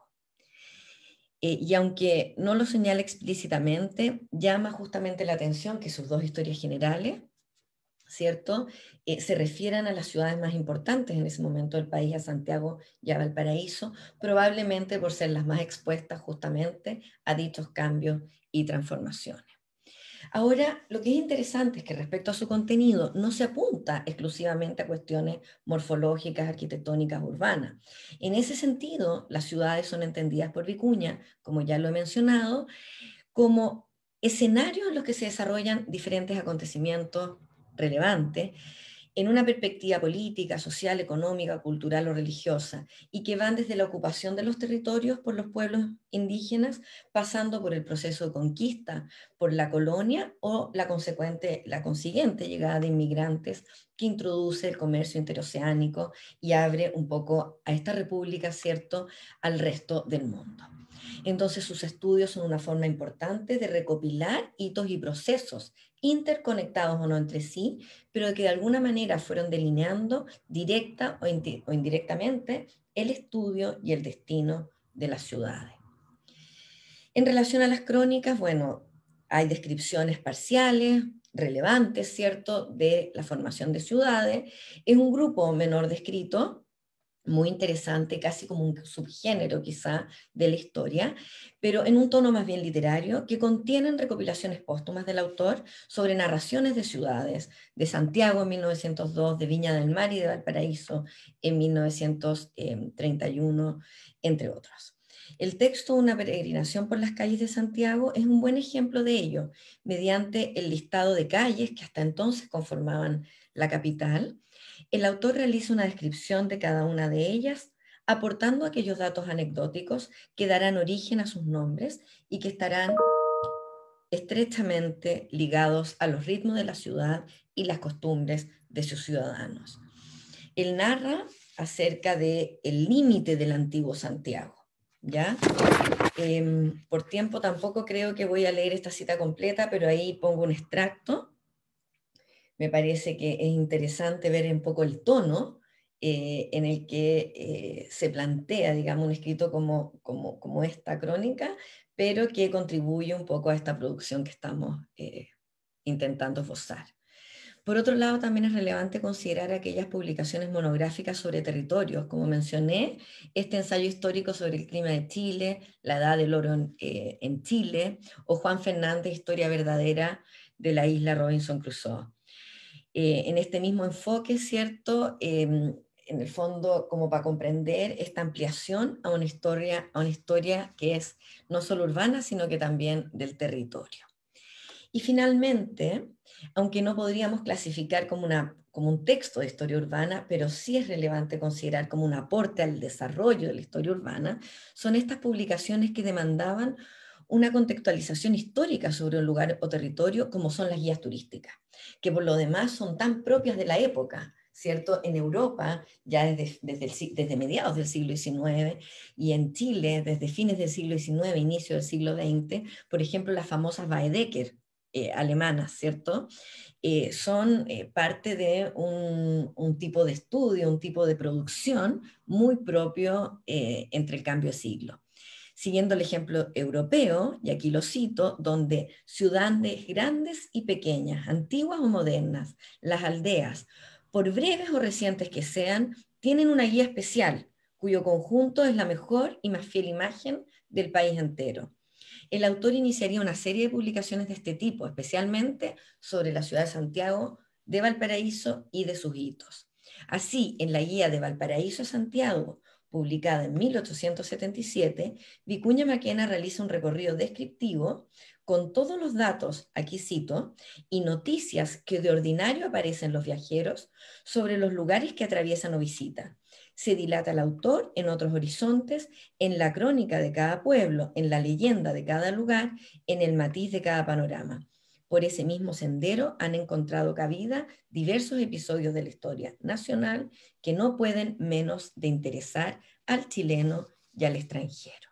Y aunque no lo señala explícitamente, llama justamente la atención que sus dos historias generales, ¿cierto? Se refieran a las ciudades más importantes en ese momento del país, a Santiago y a Valparaíso, probablemente por ser las más expuestas justamente a dichos cambios y transformaciones. Ahora, lo que es interesante es que respecto a su contenido no se apunta exclusivamente a cuestiones morfológicas, arquitectónicas, urbanas. En ese sentido, las ciudades son entendidas por Vicuña, como ya lo he mencionado, como escenarios en los que se desarrollan diferentes acontecimientos relevantes en una perspectiva política, social, económica, cultural o religiosa, y que van desde la ocupación de los territorios por los pueblos indígenas, pasando por el proceso de conquista por la colonia o la consiguiente llegada de inmigrantes que introduce el comercio interoceánico y abre un poco a esta república, ¿cierto?, al resto del mundo. Entonces sus estudios son una forma importante de recopilar hitos y procesos interconectados o no entre sí, pero que de alguna manera fueron delineando directa o indirectamente el estudio y el destino de las ciudades. En relación a las crónicas, bueno, hay descripciones parciales, relevantes, ¿cierto?, de la formación de ciudades. Es un grupo menor descrito, muy interesante, casi como un subgénero quizá de la historia, pero en un tono más bien literario, que contienen recopilaciones póstumas del autor sobre narraciones de ciudades, de Santiago en 1902, de Viña del Mar y de Valparaíso en 1931, entre otros. El texto Una peregrinación por las calles de Santiago es un buen ejemplo de ello, mediante el listado de calles que hasta entonces conformaban la capital. El autor realiza una descripción de cada una de ellas, aportando aquellos datos anecdóticos que darán origen a sus nombres y que estarán estrechamente ligados a los ritmos de la ciudad y las costumbres de sus ciudadanos. Él narra acerca del límite del antiguo Santiago, ¿ya? Por tiempo tampoco creo que voy a leer esta cita completa, pero ahí pongo un extracto. Me parece que es interesante ver un poco el tono en el que se plantea, digamos, un escrito como esta crónica, pero que contribuye un poco a esta producción que estamos intentando esbozar. Por otro lado, también es relevante considerar aquellas publicaciones monográficas sobre territorios, como mencioné, este ensayo histórico sobre el clima de Chile, la edad del oro en Chile, o Juan Fernández, Historia verdadera de la isla Robinson Crusoe. En este mismo enfoque, ¿cierto? En el fondo, como para comprender esta ampliación a una historia que es no solo urbana, sino que también del territorio. Y finalmente, aunque no podríamos clasificar como un texto de historia urbana, pero sí es relevante considerar como un aporte al desarrollo de la historia urbana, son estas publicaciones que demandaban una contextualización histórica sobre un lugar o territorio como son las guías turísticas, que por lo demás son tan propias de la época, ¿cierto? En Europa, ya desde mediados del siglo XIX, y en Chile, desde fines del siglo XIX, inicio del siglo XX, por ejemplo, las famosas Baedeker, alemanas, ¿cierto? Son parte de un tipo de estudio, un tipo de producción muy propio entre el cambio de siglo. siguiendo el ejemplo europeo, y aquí lo cito, donde ciudades grandes y pequeñas, antiguas o modernas, las aldeas, por breves o recientes que sean, tienen una guía especial, cuyo conjunto es la mejor y más fiel imagen del país entero. El autor iniciaría una serie de publicaciones de este tipo, especialmente sobre la ciudad de Santiago, de Valparaíso y de sus hitos. Así, en la guía de Valparaíso a Santiago, publicada en 1877, Vicuña Maquena realiza un recorrido descriptivo con todos los datos, aquí cito, y noticias que de ordinario aparecen los viajeros sobre los lugares que atraviesan o visitan. Se dilata el autor en otros horizontes, en la crónica de cada pueblo, en la leyenda de cada lugar, en el matiz de cada panorama. Por ese mismo sendero han encontrado cabida diversos episodios de la historia nacional que no pueden menos de interesar al chileno y al extranjero.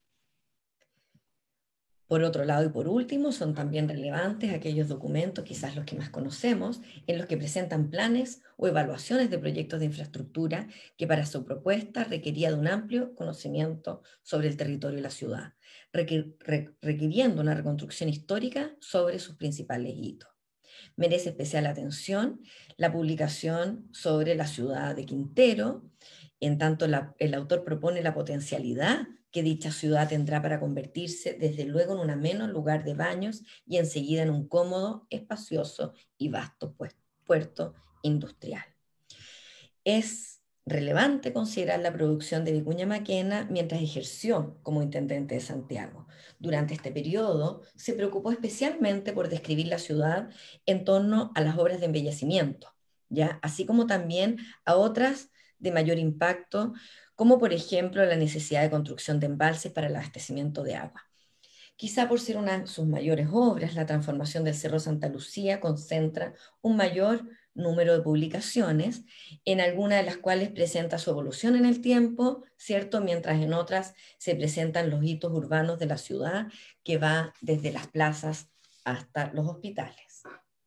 Por otro lado y por último, son también relevantes aquellos documentos, quizás los que más conocemos, en los que presentan planes o evaluaciones de proyectos de infraestructura que para su propuesta requería de un amplio conocimiento sobre el territorio y la ciudad, requiriendo una reconstrucción histórica sobre sus principales hitos. Merece especial atención la publicación sobre la ciudad de Quintero, en tanto el autor propone la potencialidad que dicha ciudad tendrá para convertirse desde luego en un ameno lugar de baños y enseguida en un cómodo, espacioso y vasto puerto industrial. Es relevante considerar la producción de Vicuña Maquena mientras ejerció como intendente de Santiago. Durante este periodo se preocupó especialmente por describir la ciudad en torno a las obras de embellecimiento, ¿ya? Así como también a otras de mayor impacto, como por ejemplo la necesidad de construcción de embalses para el abastecimiento de agua. Quizá por ser una de sus mayores obras, la transformación del Cerro Santa Lucía concentra un mayor número de publicaciones, en algunas de las cuales presenta su evolución en el tiempo, ¿cierto? Mientras en otras se presentan los hitos urbanos de la ciudad, que va desde las plazas hasta los hospitales.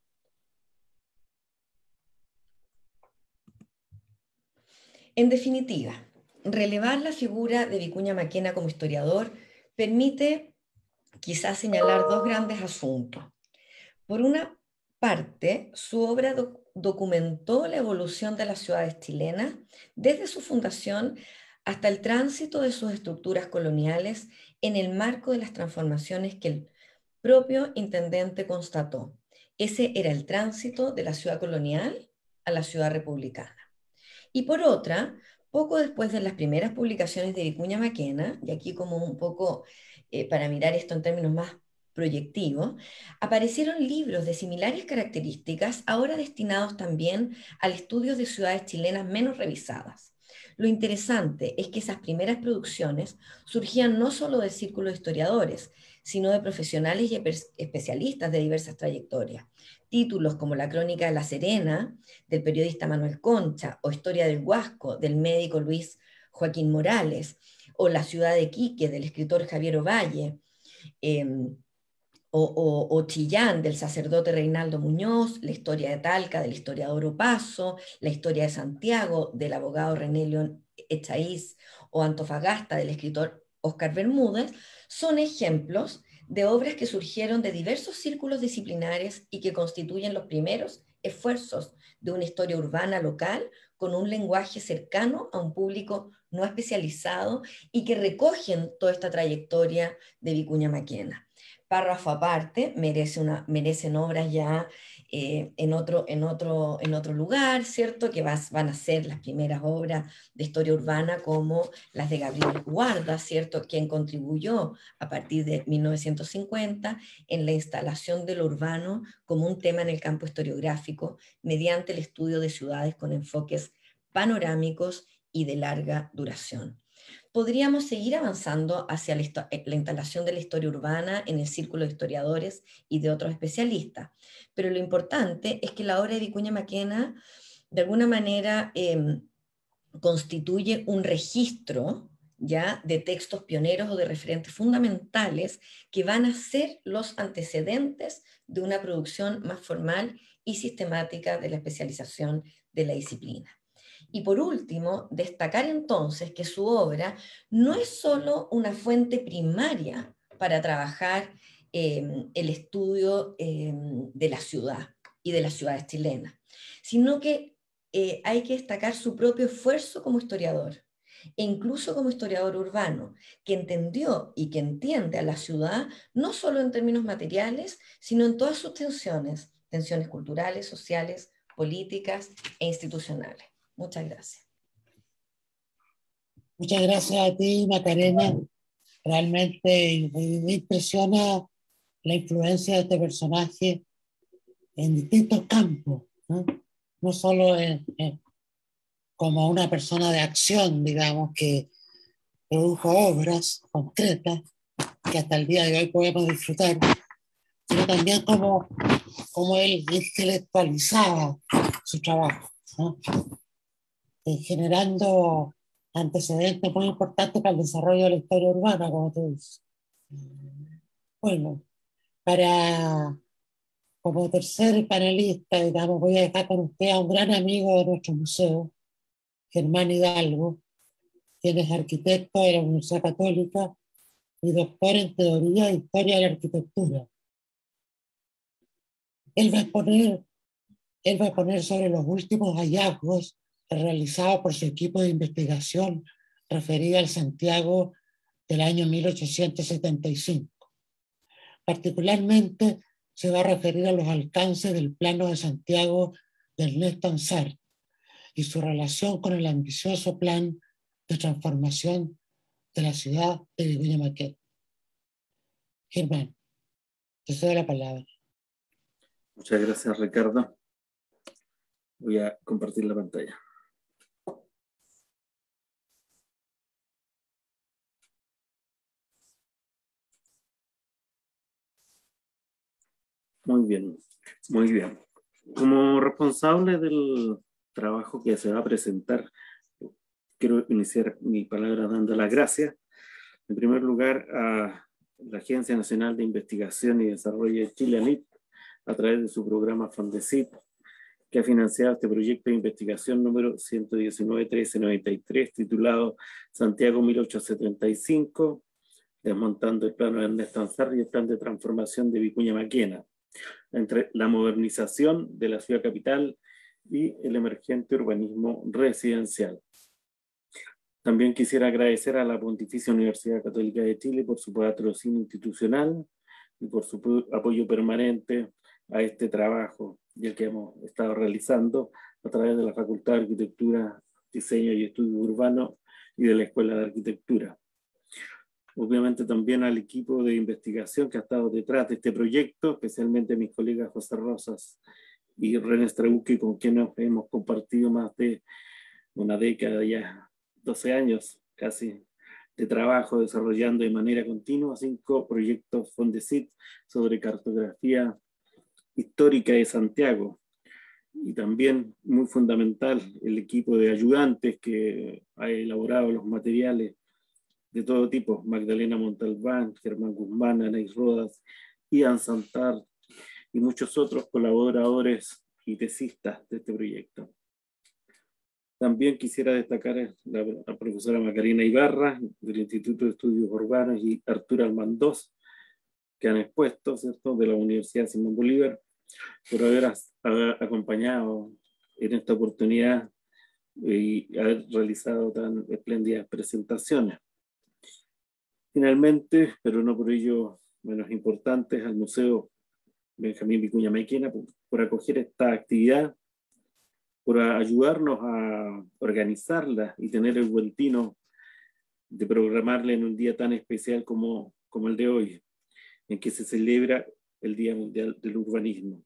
En definitiva, relevar la figura de Vicuña Maquena como historiador permite quizás señalar dos grandes asuntos. Por una parte, su obra documentó la evolución de las ciudades chilenas desde su fundación hasta el tránsito de sus estructuras coloniales en el marco de las transformaciones que el propio intendente constató. Ese era el tránsito de la ciudad colonial a la ciudad republicana. Y por otra, poco después de las primeras publicaciones de Vicuña Maquena, y aquí como un poco para mirar esto en términos más proyectivos, aparecieron libros de similares características, ahora destinados también al estudio de ciudades chilenas menos revisadas. Lo interesante es que esas primeras producciones surgían no solo de círculos de historiadores, sino de profesionales y especialistas de diversas trayectorias. Títulos como La Crónica de La Serena, del periodista Manuel Concha, o Historia del Huasco, del médico Luis Joaquín Morales, o La Ciudad de Quique, del escritor Javier Ovalle, o Chillán, del sacerdote Reinaldo Muñoz, La Historia de Talca, del historiador Opaso, La Historia de Santiago, del abogado René León Echaíz, o Antofagasta, del escritor Óscar Bermúdez, son ejemplos de obras que surgieron de diversos círculos disciplinares y que constituyen los primeros esfuerzos de una historia urbana local con un lenguaje cercano a un público no especializado y que recogen toda esta trayectoria de Vicuña Maquena. Párrafo aparte, merecen obras ya en otro lugar, ¿cierto? Que van a ser las primeras obras de historia urbana como las de Gabriel Guarda, ¿cierto? Quien contribuyó a partir de 1950 en la instalación de lo urbano como un tema en el campo historiográfico mediante el estudio de ciudades con enfoques panorámicos y de larga duración. Podríamos seguir avanzando hacia la instalación de la historia urbana en el círculo de historiadores y de otros especialistas, pero lo importante es que la obra de Vicuña Maquena de alguna manera constituye un registro ya de textos pioneros o de referentes fundamentales que van a ser los antecedentes de una producción más formal y sistemática de la especialización de la disciplina. Y por último, destacar entonces que su obra no es solo una fuente primaria para trabajar el estudio de la ciudad y de las ciudades chilenas, sino que hay que destacar su propio esfuerzo como historiador, e incluso como historiador urbano, que entendió y que entiende a la ciudad no solo en términos materiales, sino en todas sus tensiones, tensiones culturales, sociales, políticas e institucionales. Muchas gracias.
Muchas gracias a ti, Macarena. Realmente me impresiona la influencia de este personaje en distintos campos, ¿no? No solo como una persona de acción, digamos, que produjo obras concretas que hasta el día de hoy podemos disfrutar, sino también como él intelectualizaba su trabajo, ¿no? Generando antecedentes muy importantes para el desarrollo de la historia urbana, como tú dices. Bueno, como tercer panelista, digamos, voy a dejar con usted a un gran amigo de nuestro museo, Germán Hidalgo, quien es arquitecto de la Universidad Católica y doctor en Teoría e Historia de la Arquitectura. Él va a exponer sobre los últimos hallazgos realizados por su equipo de investigación referido al Santiago del año 1875. Particularmente se va a referir a los alcances del Plano de Santiago de Ernesto Ansart y su relación con el ambicioso plan de transformación de la ciudad de Vicuña Maquena. Germán, te cedo la palabra.
Muchas gracias, Ricardo. Voy a compartir la pantalla. Muy bien, muy bien. Como responsable del trabajo que se va a presentar, quiero iniciar mi palabra dando las gracias, en primer lugar, a la Agencia Nacional de Investigación y Desarrollo de Chile, ANIT, a través de su programa Fondesit, que ha financiado este proyecto de investigación número 119-1393, titulado Santiago 1875, desmontando el plano de Ernesto Ansart y el plan de transformación de Vicuña Maquena, entre la modernización de la ciudad capital y el emergente urbanismo residencial. También quisiera agradecer a la Pontificia Universidad Católica de Chile por su patrocinio institucional y por su apoyo permanente a este trabajo y el que hemos estado realizando a través de la Facultad de Arquitectura, Diseño y Estudios Urbanos y de la Escuela de Arquitectura. Obviamente también al equipo de investigación que ha estado detrás de este proyecto, especialmente mis colegas José Rosas y René Strabucchi, con quienes hemos compartido más de una década, ya 12 años casi, de trabajo desarrollando de manera continua 5 proyectos Fondesit sobre cartografía histórica de Santiago. Y también muy fundamental el equipo de ayudantes que ha elaborado los materiales de todo tipo: Magdalena Montalbán, Germán Guzmán, Anaís Rodas, Ian Santar y muchos otros colaboradores y tesistas de este proyecto. También quisiera destacar a la profesora Macarena Ibarra del Instituto de Estudios Urbanos y Arturo Almandós, que han expuesto, ¿cierto?, de la Universidad Simón Bolívar, por haber acompañado en esta oportunidad y haber realizado tan espléndidas presentaciones. Finalmente, pero no por ello menos importantes, al Museo Benjamín Vicuña Maquena por acoger esta actividad, por ayudarnos a organizarla y tener el buen tino de programarla en un día tan especial como el de hoy, en que se celebra el Día Mundial del Urbanismo.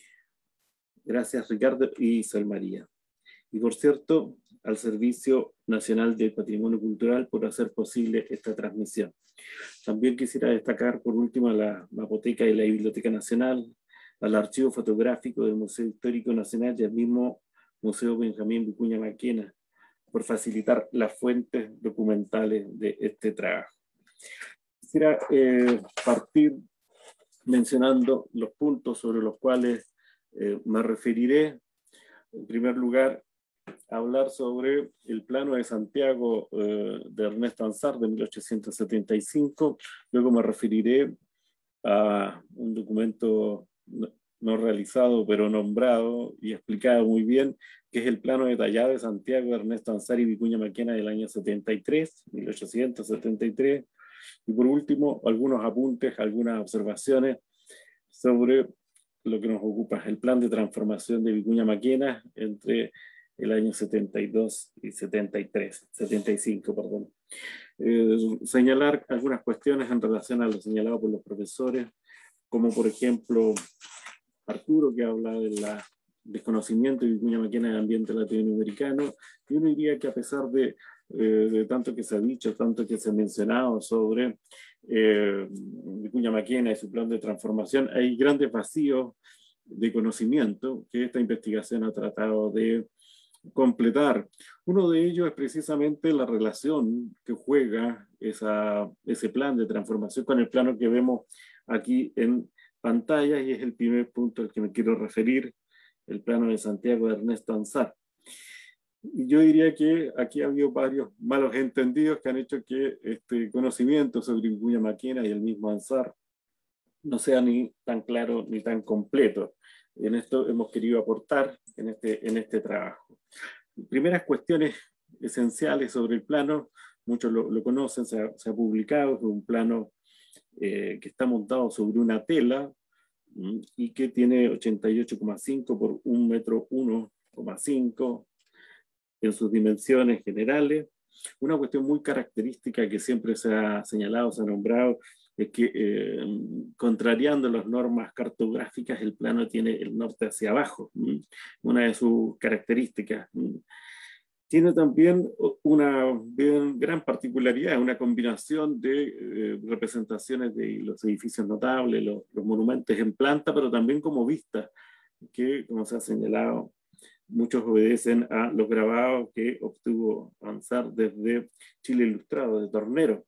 Gracias, Ricardo y Sol María. Y por cierto, al Servicio Nacional del Patrimonio Cultural por hacer posible esta transmisión. También quisiera destacar por último a la Mapoteca y la Biblioteca Nacional, al Archivo Fotográfico del Museo Histórico Nacional y al mismo Museo Benjamín Vicuña Maquena por facilitar las fuentes documentales de este trabajo. Quisiera partir mencionando los puntos sobre los cuales me referiré. En primer lugar, hablar sobre el plano de Santiago de Ernesto Ansart de 1875. Luego me referiré a un documento no realizado, pero nombrado y explicado muy bien, que es el plano detallado de Santiago de Ernesto Ansart y Vicuña Maquena del año 73, 1873. Y por último, algunos apuntes, algunas observaciones sobre lo que nos ocupa, el plan de transformación de Vicuña Maquena entre el año 72 y 75, perdón. Señalar algunas cuestiones en relación a lo señalado por los profesores, como por ejemplo Arturo, que habla del desconocimiento de Vicuña Maquena del ambiente latinoamericano, y uno diría que a pesar de tanto que se ha dicho, tanto que se ha mencionado sobre Vicuña Maquena y su plan de transformación, hay grandes vacíos de conocimiento que esta investigación ha tratado de completar. Uno de ellos es precisamente la relación que juega ese plan de transformación con el plano que vemos aquí en pantalla, y es el primer punto al que me quiero referir, el plano de Santiago de Ernesto Ansart. Y yo diría que aquí ha habido varios malos entendidos que han hecho que este conocimiento sobre Vicuña Maquena y el mismo Ansart no sea ni tan claro ni tan completo. En esto hemos querido aportar en este trabajo. Primeras cuestiones esenciales sobre el plano, muchos lo conocen, se ha publicado, es un plano que está montado sobre una tela y que tiene 88,5 por 1 metro 1,5 en sus dimensiones generales. Una cuestión muy característica que siempre se ha señalado, se ha nombrado, es que contrariando las normas cartográficas, el plano tiene el norte hacia abajo, una de sus características. Tiene también una gran particularidad, una combinación de representaciones de los edificios notables, los monumentos en planta, pero también como vista, que, como se ha señalado, muchos obedecen a los grabados que obtuvo Ansart desde Chile Ilustrado, de Tornero.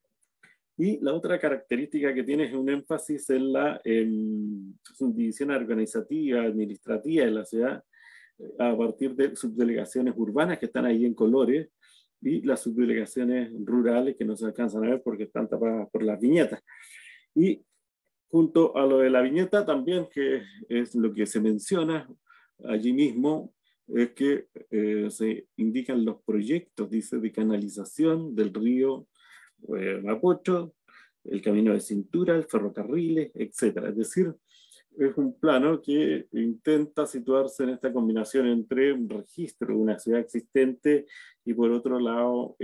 Y la otra característica que tiene es un énfasis en la subdivisión organizativa, administrativa de la ciudad, a partir de subdelegaciones urbanas que están ahí en colores y las subdelegaciones rurales que no se alcanzan a ver porque están tapadas por las viñetas. Y junto a lo de la viñeta también, que es lo que se menciona allí mismo, es que se indican los proyectos, dice, de canalización del río Mapocho, el camino de cintura, el ferrocarriles, etc. Es decir, es un plano que intenta situarse en esta combinación entre un registro de una ciudad existente y por otro lado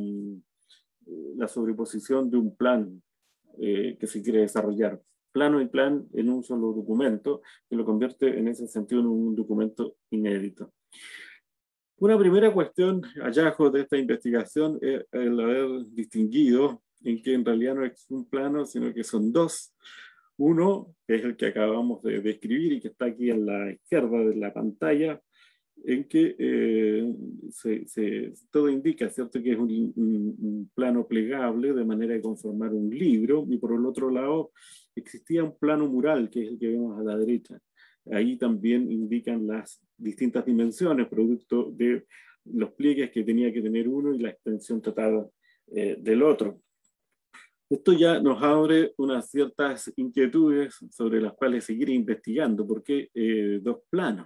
la sobreposición de un plan que se quiere desarrollar. Plano y plan en un solo documento, que lo convierte en ese sentido en un documento inédito. Una primera cuestión, hallazgo de esta investigación, es el haber distinguido en que en realidad no es un plano, sino que son dos. Uno, que es el que acabamos de describir y que está aquí a la izquierda de la pantalla, en que todo indica, ¿cierto?, que es un plano plegable de manera de conformar un libro, y por el otro lado existía un plano mural, que es el que vemos a la derecha. Ahí también indican las distintas dimensiones, producto de los pliegues que tenía que tener uno y la extensión total del otro. Esto ya nos abre unas ciertas inquietudes sobre las cuales seguir investigando. ¿Por qué dos planos?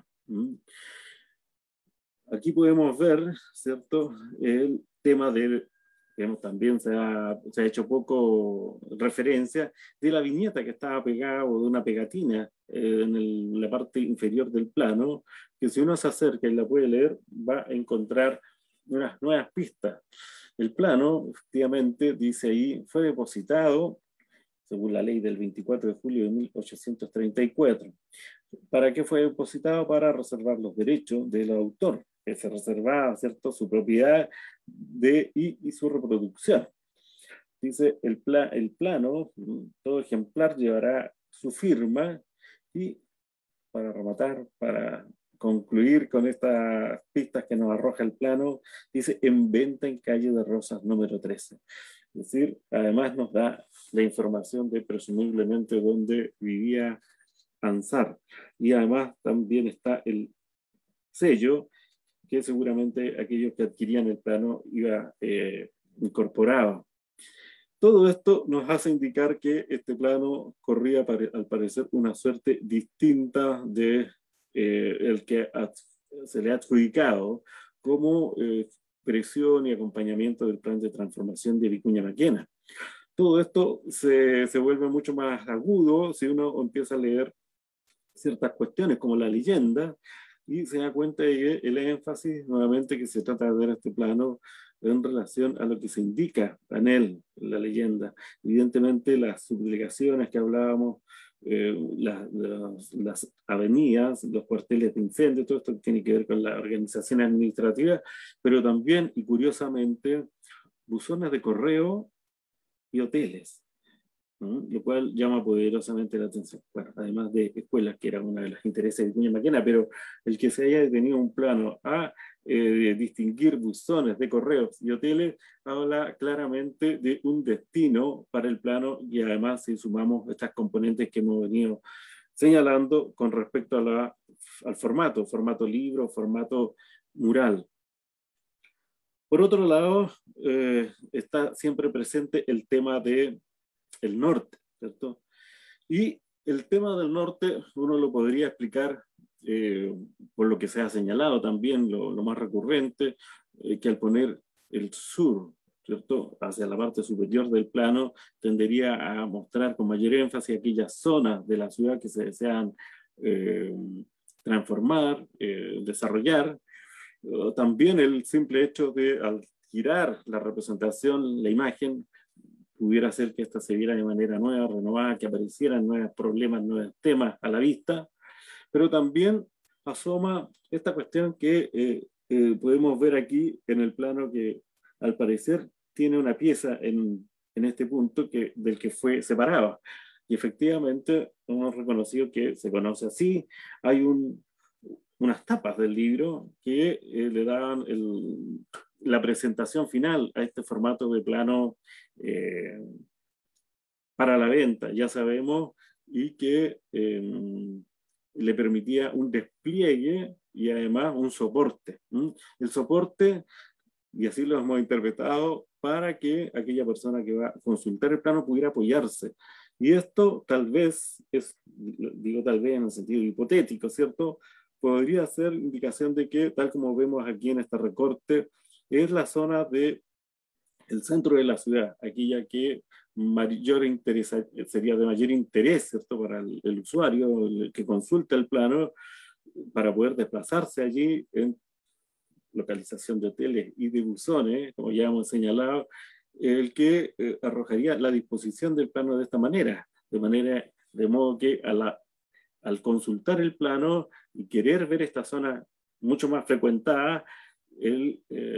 Aquí podemos ver, ¿cierto?, el tema del, digamos, también se ha hecho poco referencia de la viñeta que estaba pegada, o de una pegatina en la parte inferior del plano, que si uno se acerca y la puede leer, va a encontrar unas nuevas pistas. El plano, efectivamente, dice ahí, fue depositado, según la ley del 24 de julio de 1834. ¿Para qué fue depositado? Para reservar los derechos del autor, que se reservaba, ¿cierto?, su propiedad y su reproducción. Dice, el plano, todo ejemplar llevará su firma, y para rematar, para concluir con estas pistas que nos arroja el plano, dice, en venta en calle de Rosas número 13. Es decir, además nos da la información de presumiblemente dónde vivía Ansart. Y además también está el sello que seguramente aquellos que adquirían el plano iba incorporado. Todo esto nos hace indicar que este plano corría, al parecer, una suerte distinta de el que se le ha adjudicado como presión y acompañamiento del plan de transformación de Vicuña Maquena. Todo esto se vuelve mucho más agudo si uno empieza a leer ciertas cuestiones como la leyenda y se da cuenta de que el énfasis nuevamente que se trata de ver este plano en relación a lo que se indica en él, en la leyenda. Evidentemente las subdelegaciones que hablábamos, las avenidas, los cuarteles de incendio, todo esto tiene que ver con la organización administrativa, pero también, y curiosamente, buzones de correo y hoteles, ¿no? Lo cual llama poderosamente la atención. Bueno, además de escuelas, que era uno de los intereses de Vicuña Maquena, pero el que se haya detenido un plano a distinguir buzones de correos y hoteles habla claramente de un destino para el plano, y además si sumamos estas componentes que hemos venido señalando con respecto a al formato libro, formato mural. Por otro lado, está siempre presente el tema del norte, ¿cierto? Y el tema del norte uno lo podría explicar por lo que se ha señalado también, lo más recurrente, que al poner el sur, ¿cierto?, hacia la parte superior del plano, tendería a mostrar con mayor énfasis aquellas zonas de la ciudad que se desean transformar, desarrollar. También el simple hecho de, al girar la representación, la imagen, pudiera hacer que esta se viera de manera nueva, renovada, que aparecieran nuevos problemas, nuevos temas a la vista, pero también asoma esta cuestión que podemos ver aquí en el plano, que al parecer tiene una pieza en este punto del que fue separada. Y efectivamente hemos reconocido que se conoce así. Hay unas tapas del libro que le dan la presentación final a este formato de plano para la venta, ya sabemos, y que le permitía un despliegue y además un soporte. El soporte, y así lo hemos interpretado, para que aquella persona que va a consultar el plano pudiera apoyarse. Y esto tal vez, digo tal vez en el sentido hipotético, ¿cierto?, podría ser indicación de que, tal como vemos aquí en este recorte, es la zona del centro de la ciudad, aquella que sería de mayor interés, ¿cierto?, para el usuario, el que consulta el plano, para poder desplazarse allí en localización de hoteles y de buzones, como ya hemos señalado, el que arrojaría la disposición del plano de esta manera, de modo que al consultar el plano y querer ver esta zona mucho más frecuentada, el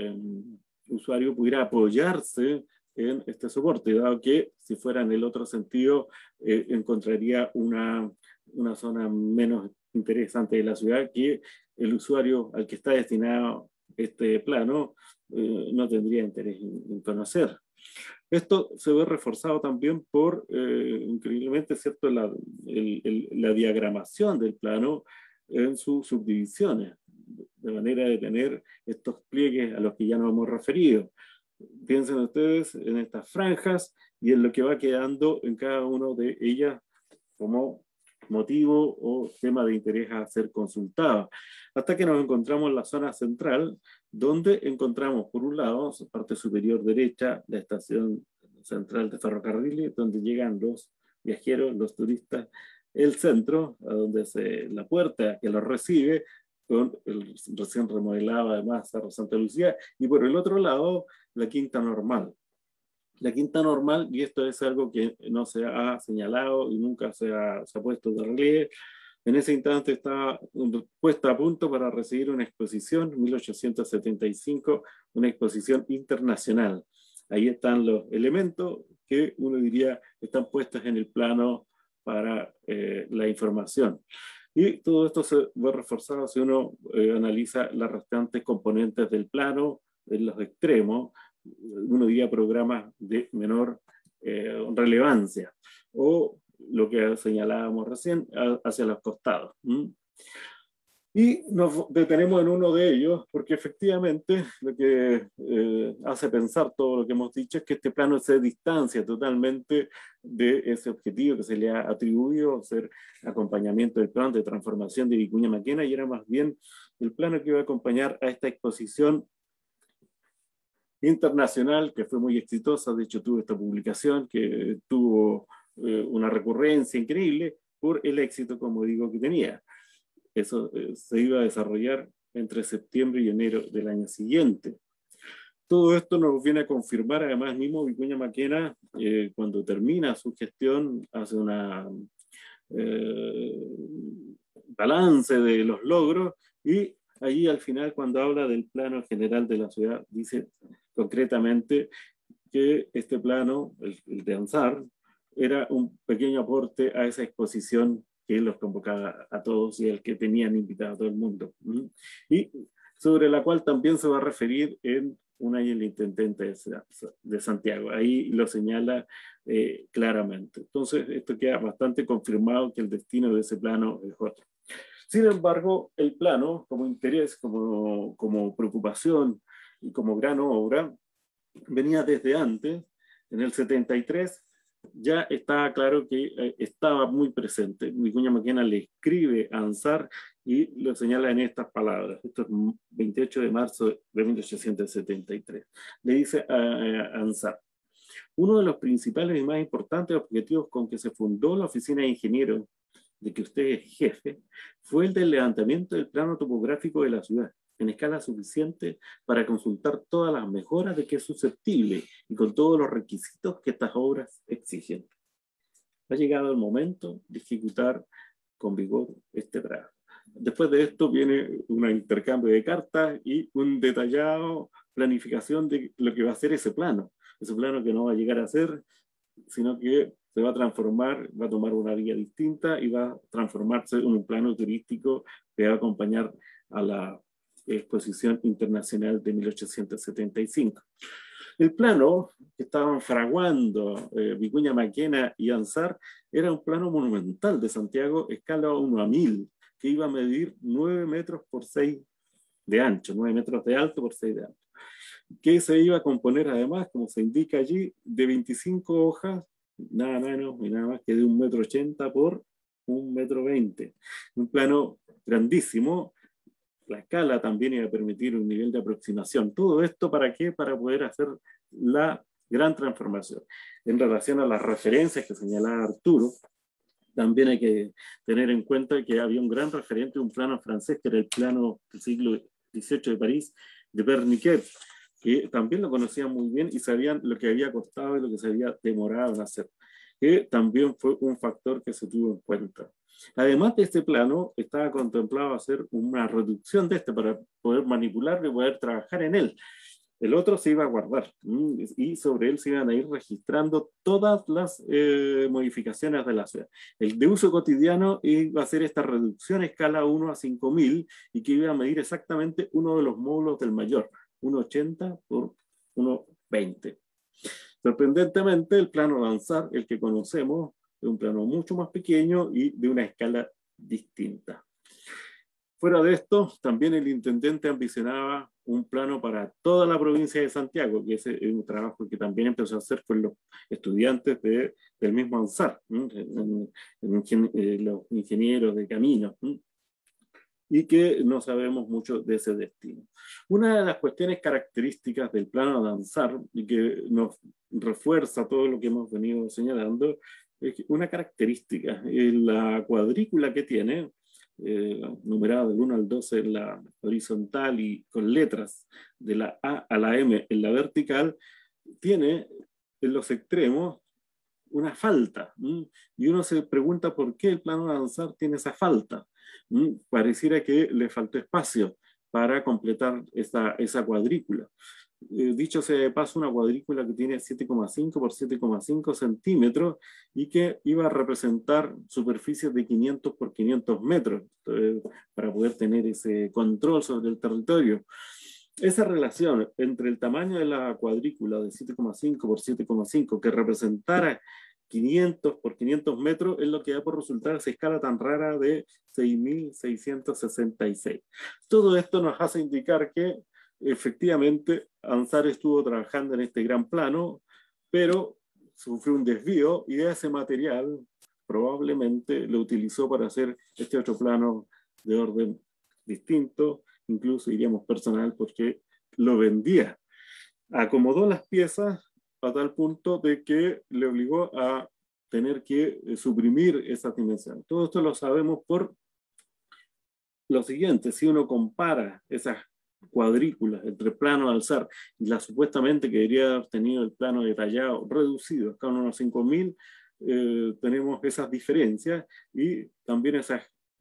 usuario pudiera apoyarse en este soporte, dado que si fuera en el otro sentido encontraría una zona menos interesante de la ciudad, que el usuario al que está destinado este plano no tendría interés en conocer. Esto se ve reforzado también por, increíblemente, ¿cierto?, la diagramación del plano en sus subdivisiones, de manera de tener estos pliegues a los que ya nos hemos referido. Piensen ustedes en estas franjas y en lo que va quedando en cada una de ellas como motivo o tema de interés a ser consultado, hasta que nos encontramos en la zona central, donde encontramos por un lado, en parte superior derecha, la estación central de ferrocarriles, donde llegan los viajeros, los turistas, el centro, a donde la puerta que los recibe, con el recién remodelado además Cerro Santa Lucía, y por el otro lado la Quinta Normal. La Quinta Normal, y esto es algo que no se ha señalado y nunca se ha puesto de relieve, en ese instante está puesta a punto para recibir una exposición, 1875, una exposición internacional. Ahí están los elementos que uno diría están puestos en el plano para la información. Y todo esto se ve reforzado si uno analiza las restantes componentes del plano en los extremos, uno diría programas de menor relevancia, o lo que señalábamos recién, hacia los costados. Y nos detenemos en uno de ellos porque efectivamente lo que hace pensar todo lo que hemos dicho es que este plano se distancia totalmente de ese objetivo que se le ha atribuido, ser acompañamiento del plan de transformación de Vicuña Maquena, y era más bien el plano que iba a acompañar a esta exposición internacional que fue muy exitosa. De hecho, tuvo esta publicación que tuvo una recurrencia increíble por el éxito, como digo, que tenía. Eso se iba a desarrollar entre septiembre y enero del año siguiente. Todo esto nos viene a confirmar, además, mismo Vicuña Maquena, cuando termina su gestión, hace una balance de los logros, y allí al final, cuando habla del plano general de la ciudad, dice concretamente que este plano, el de Ansar, era un pequeño aporte a esa exposición que los convocaba a todos y el que tenían invitado a todo el mundo. Y sobre la cual también se va a referir en Un año el intendente de Santiago. Ahí lo señala claramente. Entonces, esto queda bastante confirmado que el destino de ese plano es otro. Sin embargo, el plano, como interés, como preocupación y como gran obra, venía desde antes. En el 73 ya estaba claro que estaba muy presente. Vicuña Maquena le escribe a Ansar y lo señala en estas palabras. Esto es 28 de marzo de 1873. Le dice a Ansar: uno de los principales y más importantes objetivos con que se fundó la Oficina de Ingenieros, de que usted es jefe, fue el del levantamiento del plano topográfico de la ciudad, en escala suficiente para consultar todas las mejoras de que es susceptible y con todos los requisitos que estas obras exigen. Ha llegado el momento de ejecutar con vigor este trabajo. Después de esto viene un intercambio de cartas y un detallado planificación de lo que va a ser ese plano que no va a llegar a ser, sino que se va a transformar, va a tomar una vía distinta y va a transformarse en un plano turístico que va a acompañar a la Exposición Internacional de 1875. El plano que estaban fraguando Vicuña Maquena y Ansar era un plano monumental de Santiago, escala 1:1000, que iba a medir 9 metros por 6 de ancho, 9 metros de alto por 6 de ancho, que se iba a componer además, como se indica allí, de 25 hojas, nada menos y nada más que de 1,80 m por 1,20 m. Un plano grandísimo. La escala también iba a permitir un nivel de aproximación. ¿Todo esto para qué? Para poder hacer la gran transformación. En relación a las referencias que señalaba Arturo, también hay que tener en cuenta que había un gran referente, un plano francés, que era el plano del siglo XVIII de París, de Berniquet, que también lo conocían muy bien y sabían lo que había costado y lo que se había demorado en hacer, que también fue un factor que se tuvo en cuenta. Además de este plano, estaba contemplado hacer una reducción de este para poder manipularlo y poder trabajar en él. El otro se iba a guardar y sobre él se iban a ir registrando todas las modificaciones de la ciudad. El de uso cotidiano iba a ser esta reducción a escala 1:5000 y que iba a medir exactamente uno de los módulos del mayor, 1,80 por 1,20. Sorprendentemente, el plano de Ansar, el que conocemos, es un plano mucho más pequeño y de una escala distinta. Fuera de esto, también el intendente ambicionaba un plano para toda la provincia de Santiago, que ese es un trabajo que también empezó a hacer con los estudiantes del mismo Ansar, los ingenieros de caminos, y que no sabemos mucho de ese destino. Una de las cuestiones características del plano de Ansar, y que nos refuerza todo lo que hemos venido señalando, es una característica, la cuadrícula que tiene, numerada del 1 al 12 en la horizontal y con letras de la A a la M en la vertical, tiene en los extremos una falta, y uno se pregunta por qué el plano de Ansar tiene esa falta. Pareciera que le faltó espacio para completar esa cuadrícula. Dicho sea de paso, una cuadrícula que tiene 7,5 por 7,5 centímetros y que iba a representar superficies de 500 por 500 metros para poder tener ese control sobre el territorio. Esa relación entre el tamaño de la cuadrícula de 7,5 por 7,5 que representara 500 por 500 metros es lo que da por resultar esa escala tan rara de 6.666. Todo esto nos hace indicar que efectivamente ANSAR estuvo trabajando en este gran plano, pero sufrió un desvío y ese material probablemente lo utilizó para hacer este otro plano de orden distinto, incluso diríamos personal, porque lo vendía. Acomodó las piezas a tal punto de que le obligó a tener que suprimir esa dimensión. Todo esto lo sabemos por lo siguiente: si uno compara esas cuadrículas entre plano ANSAR y la supuestamente que debería haber tenido el plano detallado reducido, acá en unos 5.000, tenemos esas diferencias y también esas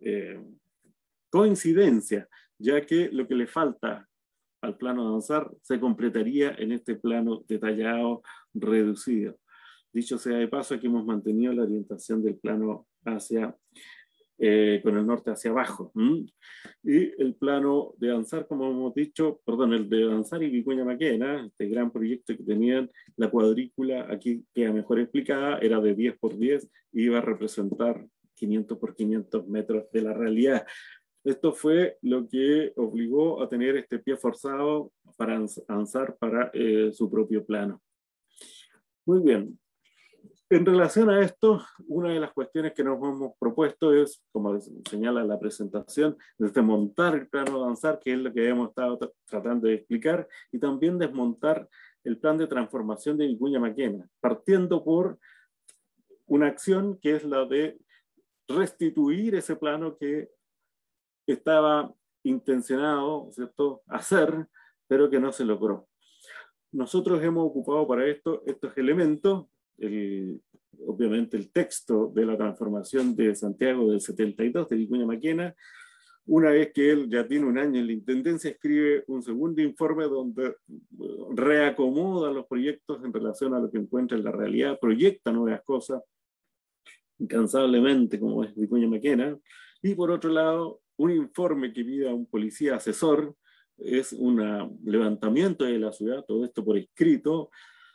coincidencias, ya que lo que le falta al plano de ANSAR se completaría en este plano detallado reducido. Dicho sea de paso, aquí hemos mantenido la orientación del plano hacia con el norte hacia abajo. Y el plano de ANSAR, como hemos dicho, perdón, el de ANSAR y Vicuña Maquena, este gran proyecto que tenían, la cuadrícula aquí queda mejor explicada, era de 10 por 10 y iba a representar 500 por 500 metros de la realidad. Esto fue lo que obligó a tener este pie forzado para ANSAR para su propio plano. Muy bien. En relación a esto, una de las cuestiones que nos hemos propuesto es, como señala la presentación, desmontar el plano de ANSAR, que es lo que hemos estado tratando de explicar, y también desmontar el plan de transformación de Vicuña Maquena, partiendo por una acción que es la de restituir ese plano que estaba intencionado, ¿cierto?, hacer, pero que no se logró. Nosotros hemos ocupado para esto estos elementos, obviamente el texto de la transformación de Santiago del 72 de Vicuña Maquena. Una vez que él ya tiene un año en la intendencia, escribe un segundo informe donde reacomoda los proyectos en relación a lo que encuentra en la realidad, proyecta nuevas cosas incansablemente, como es Vicuña Maquena. Y por otro lado, un informe que pide a un policía asesor, es un levantamiento de la ciudad, todo esto por escrito,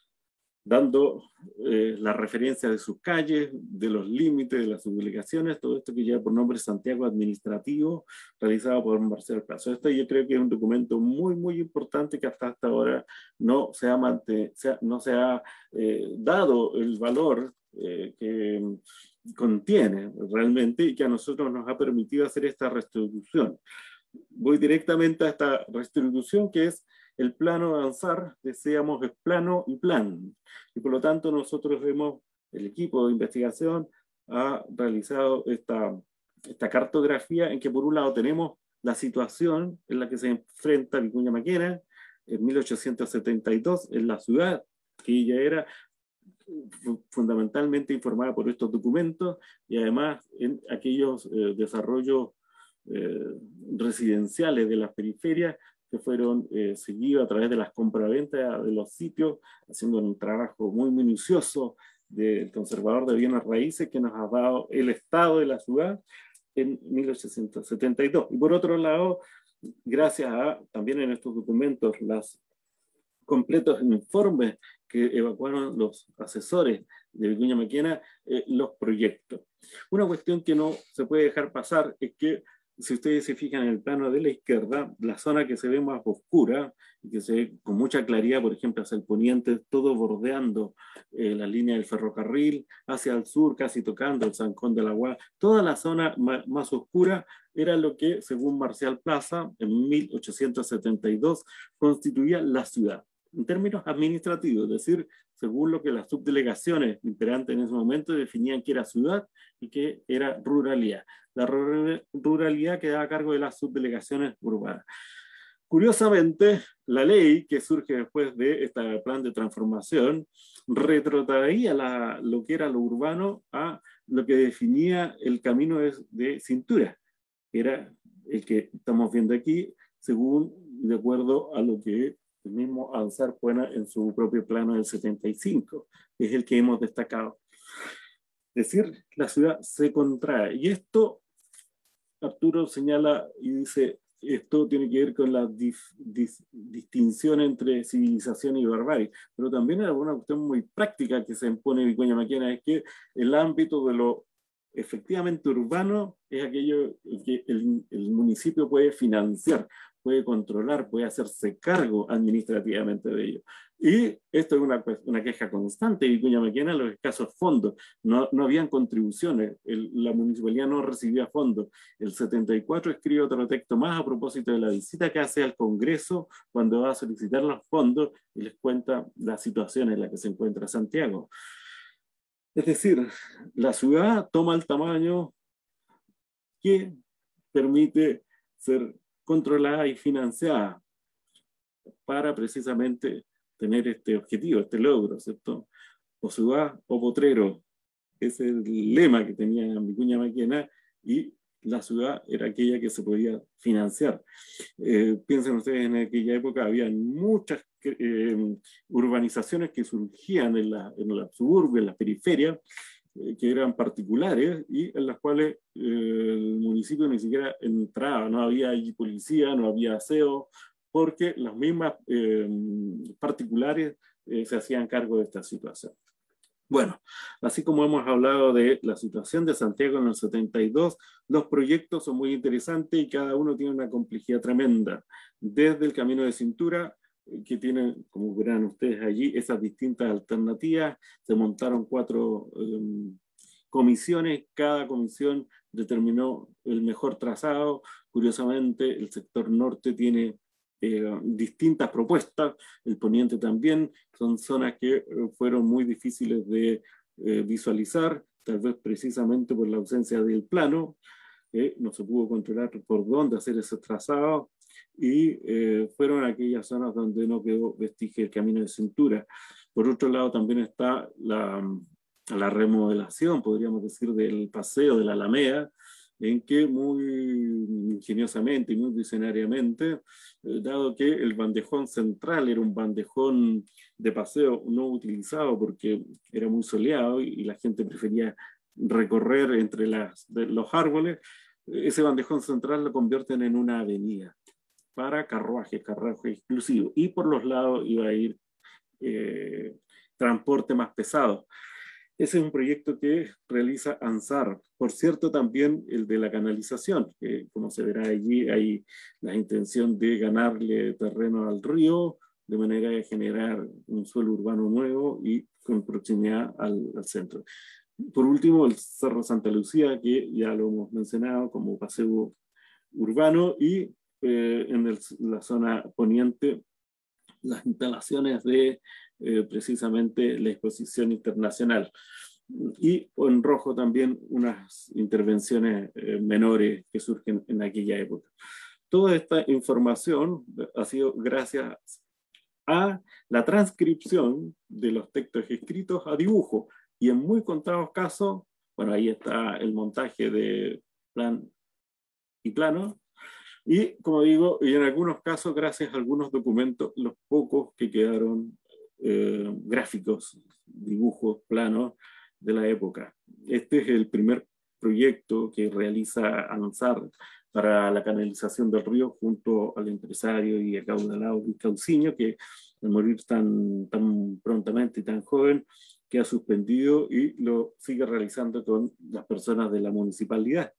dando la referencia de sus calles, de los límites, de las subdelegaciones, todo esto que lleva por nombre Santiago Administrativo, realizado por Marcelo Plazo. Esto yo creo que es un documento muy, muy importante que hasta ahora no se ha dado el valor que contiene realmente y que a nosotros nos ha permitido hacer esta restitución. Voy directamente a esta restitución, que es el plano de ANSAR. Decíamos es plano y plan, y por lo tanto nosotros el equipo de investigación ha realizado esta cartografía en que por un lado tenemos la situación en la que se enfrenta Vicuña Maquena en 1872 en la ciudad, que ya era fundamentalmente informada por estos documentos, y además en aquellos desarrollos residenciales de las periferias que fueron seguidos a través de las compraventas de los sitios, haciendo un trabajo muy minucioso del conservador de bienes raíces que nos ha dado el estado de la ciudad en 1872. Y por otro lado, gracias a también en estos documentos los completos informes que evacuaron los asesores de Vicuña Maquena, los proyectos. Una cuestión que no se puede dejar pasar es que, si ustedes se fijan en el plano de la izquierda, la zona que se ve más oscura y que se ve con mucha claridad, por ejemplo, hacia el poniente, todo bordeando la línea del ferrocarril, hacia el sur, casi tocando el Zancón de la Guá, toda la zona más oscura era lo que, según Marcial Plaza, en 1872, constituía la ciudad. En términos administrativos, es decir, según lo que las subdelegaciones imperantes en ese momento definían que era ciudad y que era ruralidad. La ruralidad quedaba a cargo de las subdelegaciones urbanas. Curiosamente, la ley que surge después de este plan de transformación retrotraía lo que era lo urbano a lo que definía el camino de cintura, que era el que estamos viendo aquí, según, de acuerdo a lo que el mismo ANSAR pone en su propio plano del 75, que es el que hemos destacado. Es decir, la ciudad se contrae. Y esto, Arturo señala y dice, esto tiene que ver con la distinción entre civilización y barbarie, pero también hay una cuestión muy práctica que se impone en Vicuña Maquena, es que el ámbito de lo efectivamente urbano es aquello que el municipio puede financiar, puede controlar, puede hacerse cargo administrativamente de ello. Y esto es una queja constante de Vicuña Maquena, los escasos fondos. No habían contribuciones, la municipalidad no recibía fondos. El 74 escribe otro texto más a propósito de la visita que hace al Congreso cuando va a solicitar los fondos y les cuenta la situación en la que se encuentra Santiago. Es decir, la ciudad toma el tamaño que permite ser controlada y financiada para precisamente tener este objetivo, este logro, ¿cierto? O ciudad o potrero. Ese es el lema que tenía Vicuña Maquena, y la ciudad era aquella que se podía financiar. Piensen ustedes, en aquella época había muchas urbanizaciones que surgían en los suburbios, en las periferias, que eran particulares y en las cuales el municipio ni siquiera entraba, no había allí policía, no había aseo, porque las mismas particulares se hacían cargo de esta situación. Bueno, así como hemos hablado de la situación de Santiago en el 72, los proyectos son muy interesantes y cada uno tiene una complejidad tremenda. Desde el camino de cintura, que tienen, como verán ustedes allí, esas distintas alternativas. Se montaron 4 comisiones, cada comisión determinó el mejor trazado. Curiosamente, el sector norte tiene distintas propuestas, el poniente también. Son zonas que fueron muy difíciles de visualizar, tal vez precisamente por la ausencia del plano. No se pudo controlar por dónde hacer ese trazado, y fueron aquellas zonas donde no quedó vestigio del camino de cintura. Por otro lado, también está la remodelación, podríamos decir, del paseo de la Alameda, en que muy ingeniosamente y muy visionariamente, dado que el bandejón central era un bandejón de paseo no utilizado porque era muy soleado y la gente prefería recorrer entre los árboles, ese bandejón central lo convierten en una avenida para carruaje exclusivo, y por los lados iba a ir transporte más pesado. Ese es un proyecto que realiza ANSAR. Por cierto, también el de la canalización, que como se verá allí, hay la intención de ganarle terreno al río, de manera de generar un suelo urbano nuevo y con proximidad al centro. Por último, el Cerro Santa Lucía, que ya lo hemos mencionado como paseo urbano, y en la zona poniente, las instalaciones de precisamente la exposición internacional. Y en rojo también unas intervenciones menores que surgen en aquella época. Toda esta información ha sido gracias a la transcripción de los textos escritos a dibujo, y en muy contados casos, bueno, ahí está el montaje de plan y plano, y como digo, y en algunos casos, gracias a algunos documentos, los pocos que quedaron gráficos, dibujos, planos de la época. Este es el primer proyecto que realiza ANSAR para la canalización del río junto al empresario y acaudalado Luis Cauciño, que al morir tan prontamente y tan joven, queda suspendido y lo sigue realizando con las personas de la municipalidad.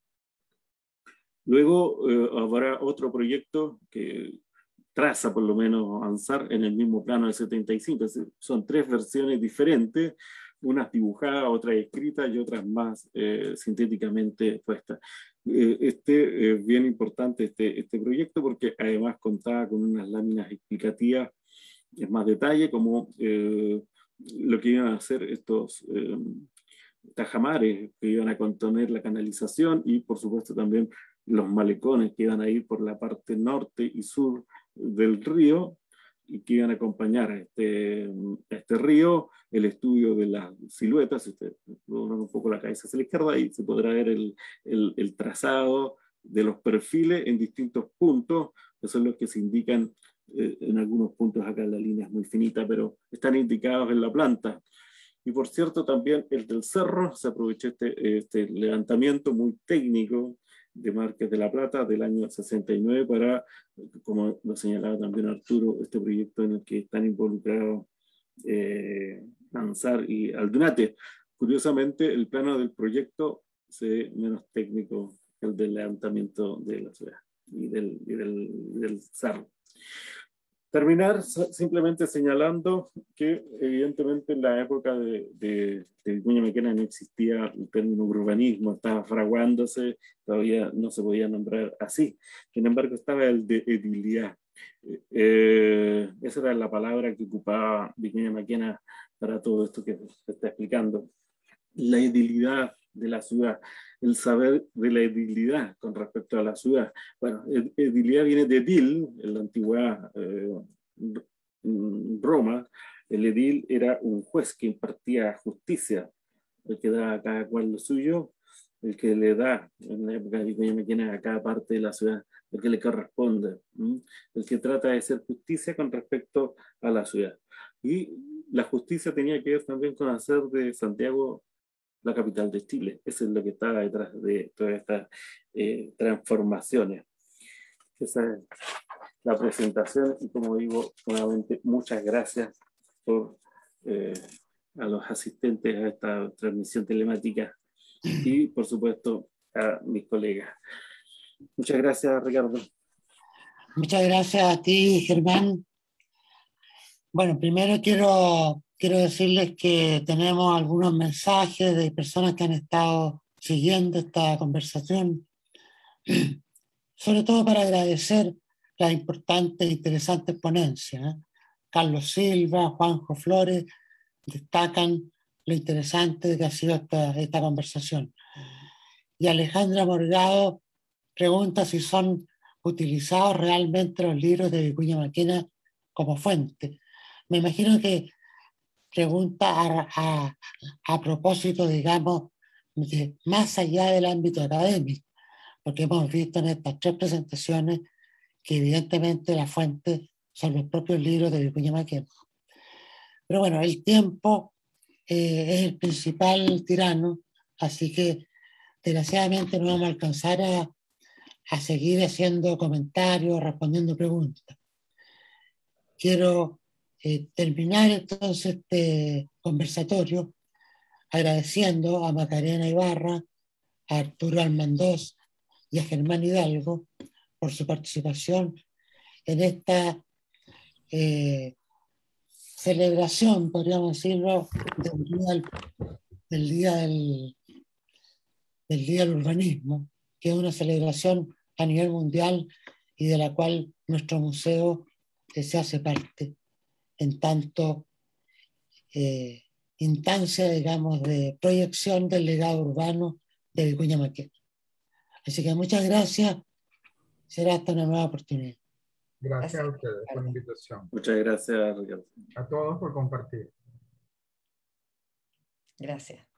Luego habrá otro proyecto que traza por lo menos ANSAR en el mismo plano del 75. Es decir, son 3 versiones diferentes, unas dibujadas, otras escritas y otras más sintéticamente puestas. Es bien importante este proyecto porque además contaba con unas láminas explicativas en más detalle, como lo que iban a hacer estos tajamares que iban a contener la canalización, y por supuesto también los malecones que iban a ir por la parte norte y sur del río y que iban a acompañar a este río, el estudio de las siluetas. Si usted dobla un poco la cabeza hacia la izquierda, ahí se podrá ver el trazado de los perfiles en distintos puntos, que son los que se indican en algunos puntos. Acá la línea es muy finita, pero están indicados en la planta. Y por cierto, también el del cerro, se aprovechó este levantamiento muy técnico de Márquez de la Plata del año 69 para, como lo señalaba también Arturo, este proyecto en el que están involucrados Ansar y Aldunate. Curiosamente, el plano del proyecto se ve menos técnico que el del levantamiento de la ciudad y del cerro. Terminar simplemente señalando que evidentemente en la época de Vicuña Maquena no existía el término urbanismo, estaba fraguándose, todavía no se podía nombrar así. Sin embargo, estaba el de edilidad. Esa era la palabra que ocupaba Vicuña Maquena para todo esto que se está explicando. La edilidad de la ciudad, el saber de la edilidad con respecto a la ciudad. Bueno, edilidad viene de edil, en la antigua Roma. El edil era un juez que impartía justicia, el que da a cada cual lo suyo, el que le da, en la época de Vicuña Maquena, a cada parte de la ciudad, el que le corresponde, el que trata de hacer justicia con respecto a la ciudad. Y la justicia tenía que ver también con hacer de Santiago la capital de Chile. Eso es lo que está detrás de todas estas transformaciones. Esa es la presentación y, como digo, nuevamente muchas gracias a los asistentes a esta transmisión telemática y, por supuesto, a mis colegas. Muchas gracias, Ricardo.
Muchas gracias a ti, Germán. Bueno, primero quiero decirles que tenemos algunos mensajes de personas que han estado siguiendo esta conversación, sobre todo para agradecer las importantes e interesantes ponencias. Carlos Silva, Juanjo Flores destacan lo interesante que ha sido esta conversación. Y Alejandra Morgado pregunta si son utilizados realmente los libros de Vicuña Maquena como fuente. Me imagino que pregunta a propósito, digamos, de más allá del ámbito académico, porque hemos visto en estas tres presentaciones que evidentemente la fuente son los propios libros de Vicuña Maquena. Pero bueno, el tiempo es el principal tirano, así que desgraciadamente no vamos a alcanzar a seguir haciendo comentarios, respondiendo preguntas. Quiero terminar entonces este conversatorio agradeciendo a Macarena Ibarra, a Arturo Almandós y a Germán Hidalgo por su participación en esta celebración, podríamos decirlo, del Día del Urbanismo, que es una celebración a nivel mundial y de la cual nuestro museo se hace parte en tanto instancia, digamos, de proyección del legado urbano de Vicuña Maquena. Así que muchas gracias. Será hasta una nueva oportunidad.
Gracias a ustedes por la invitación.
Muchas gracias, Ricardo.
A todos por compartir.
Gracias.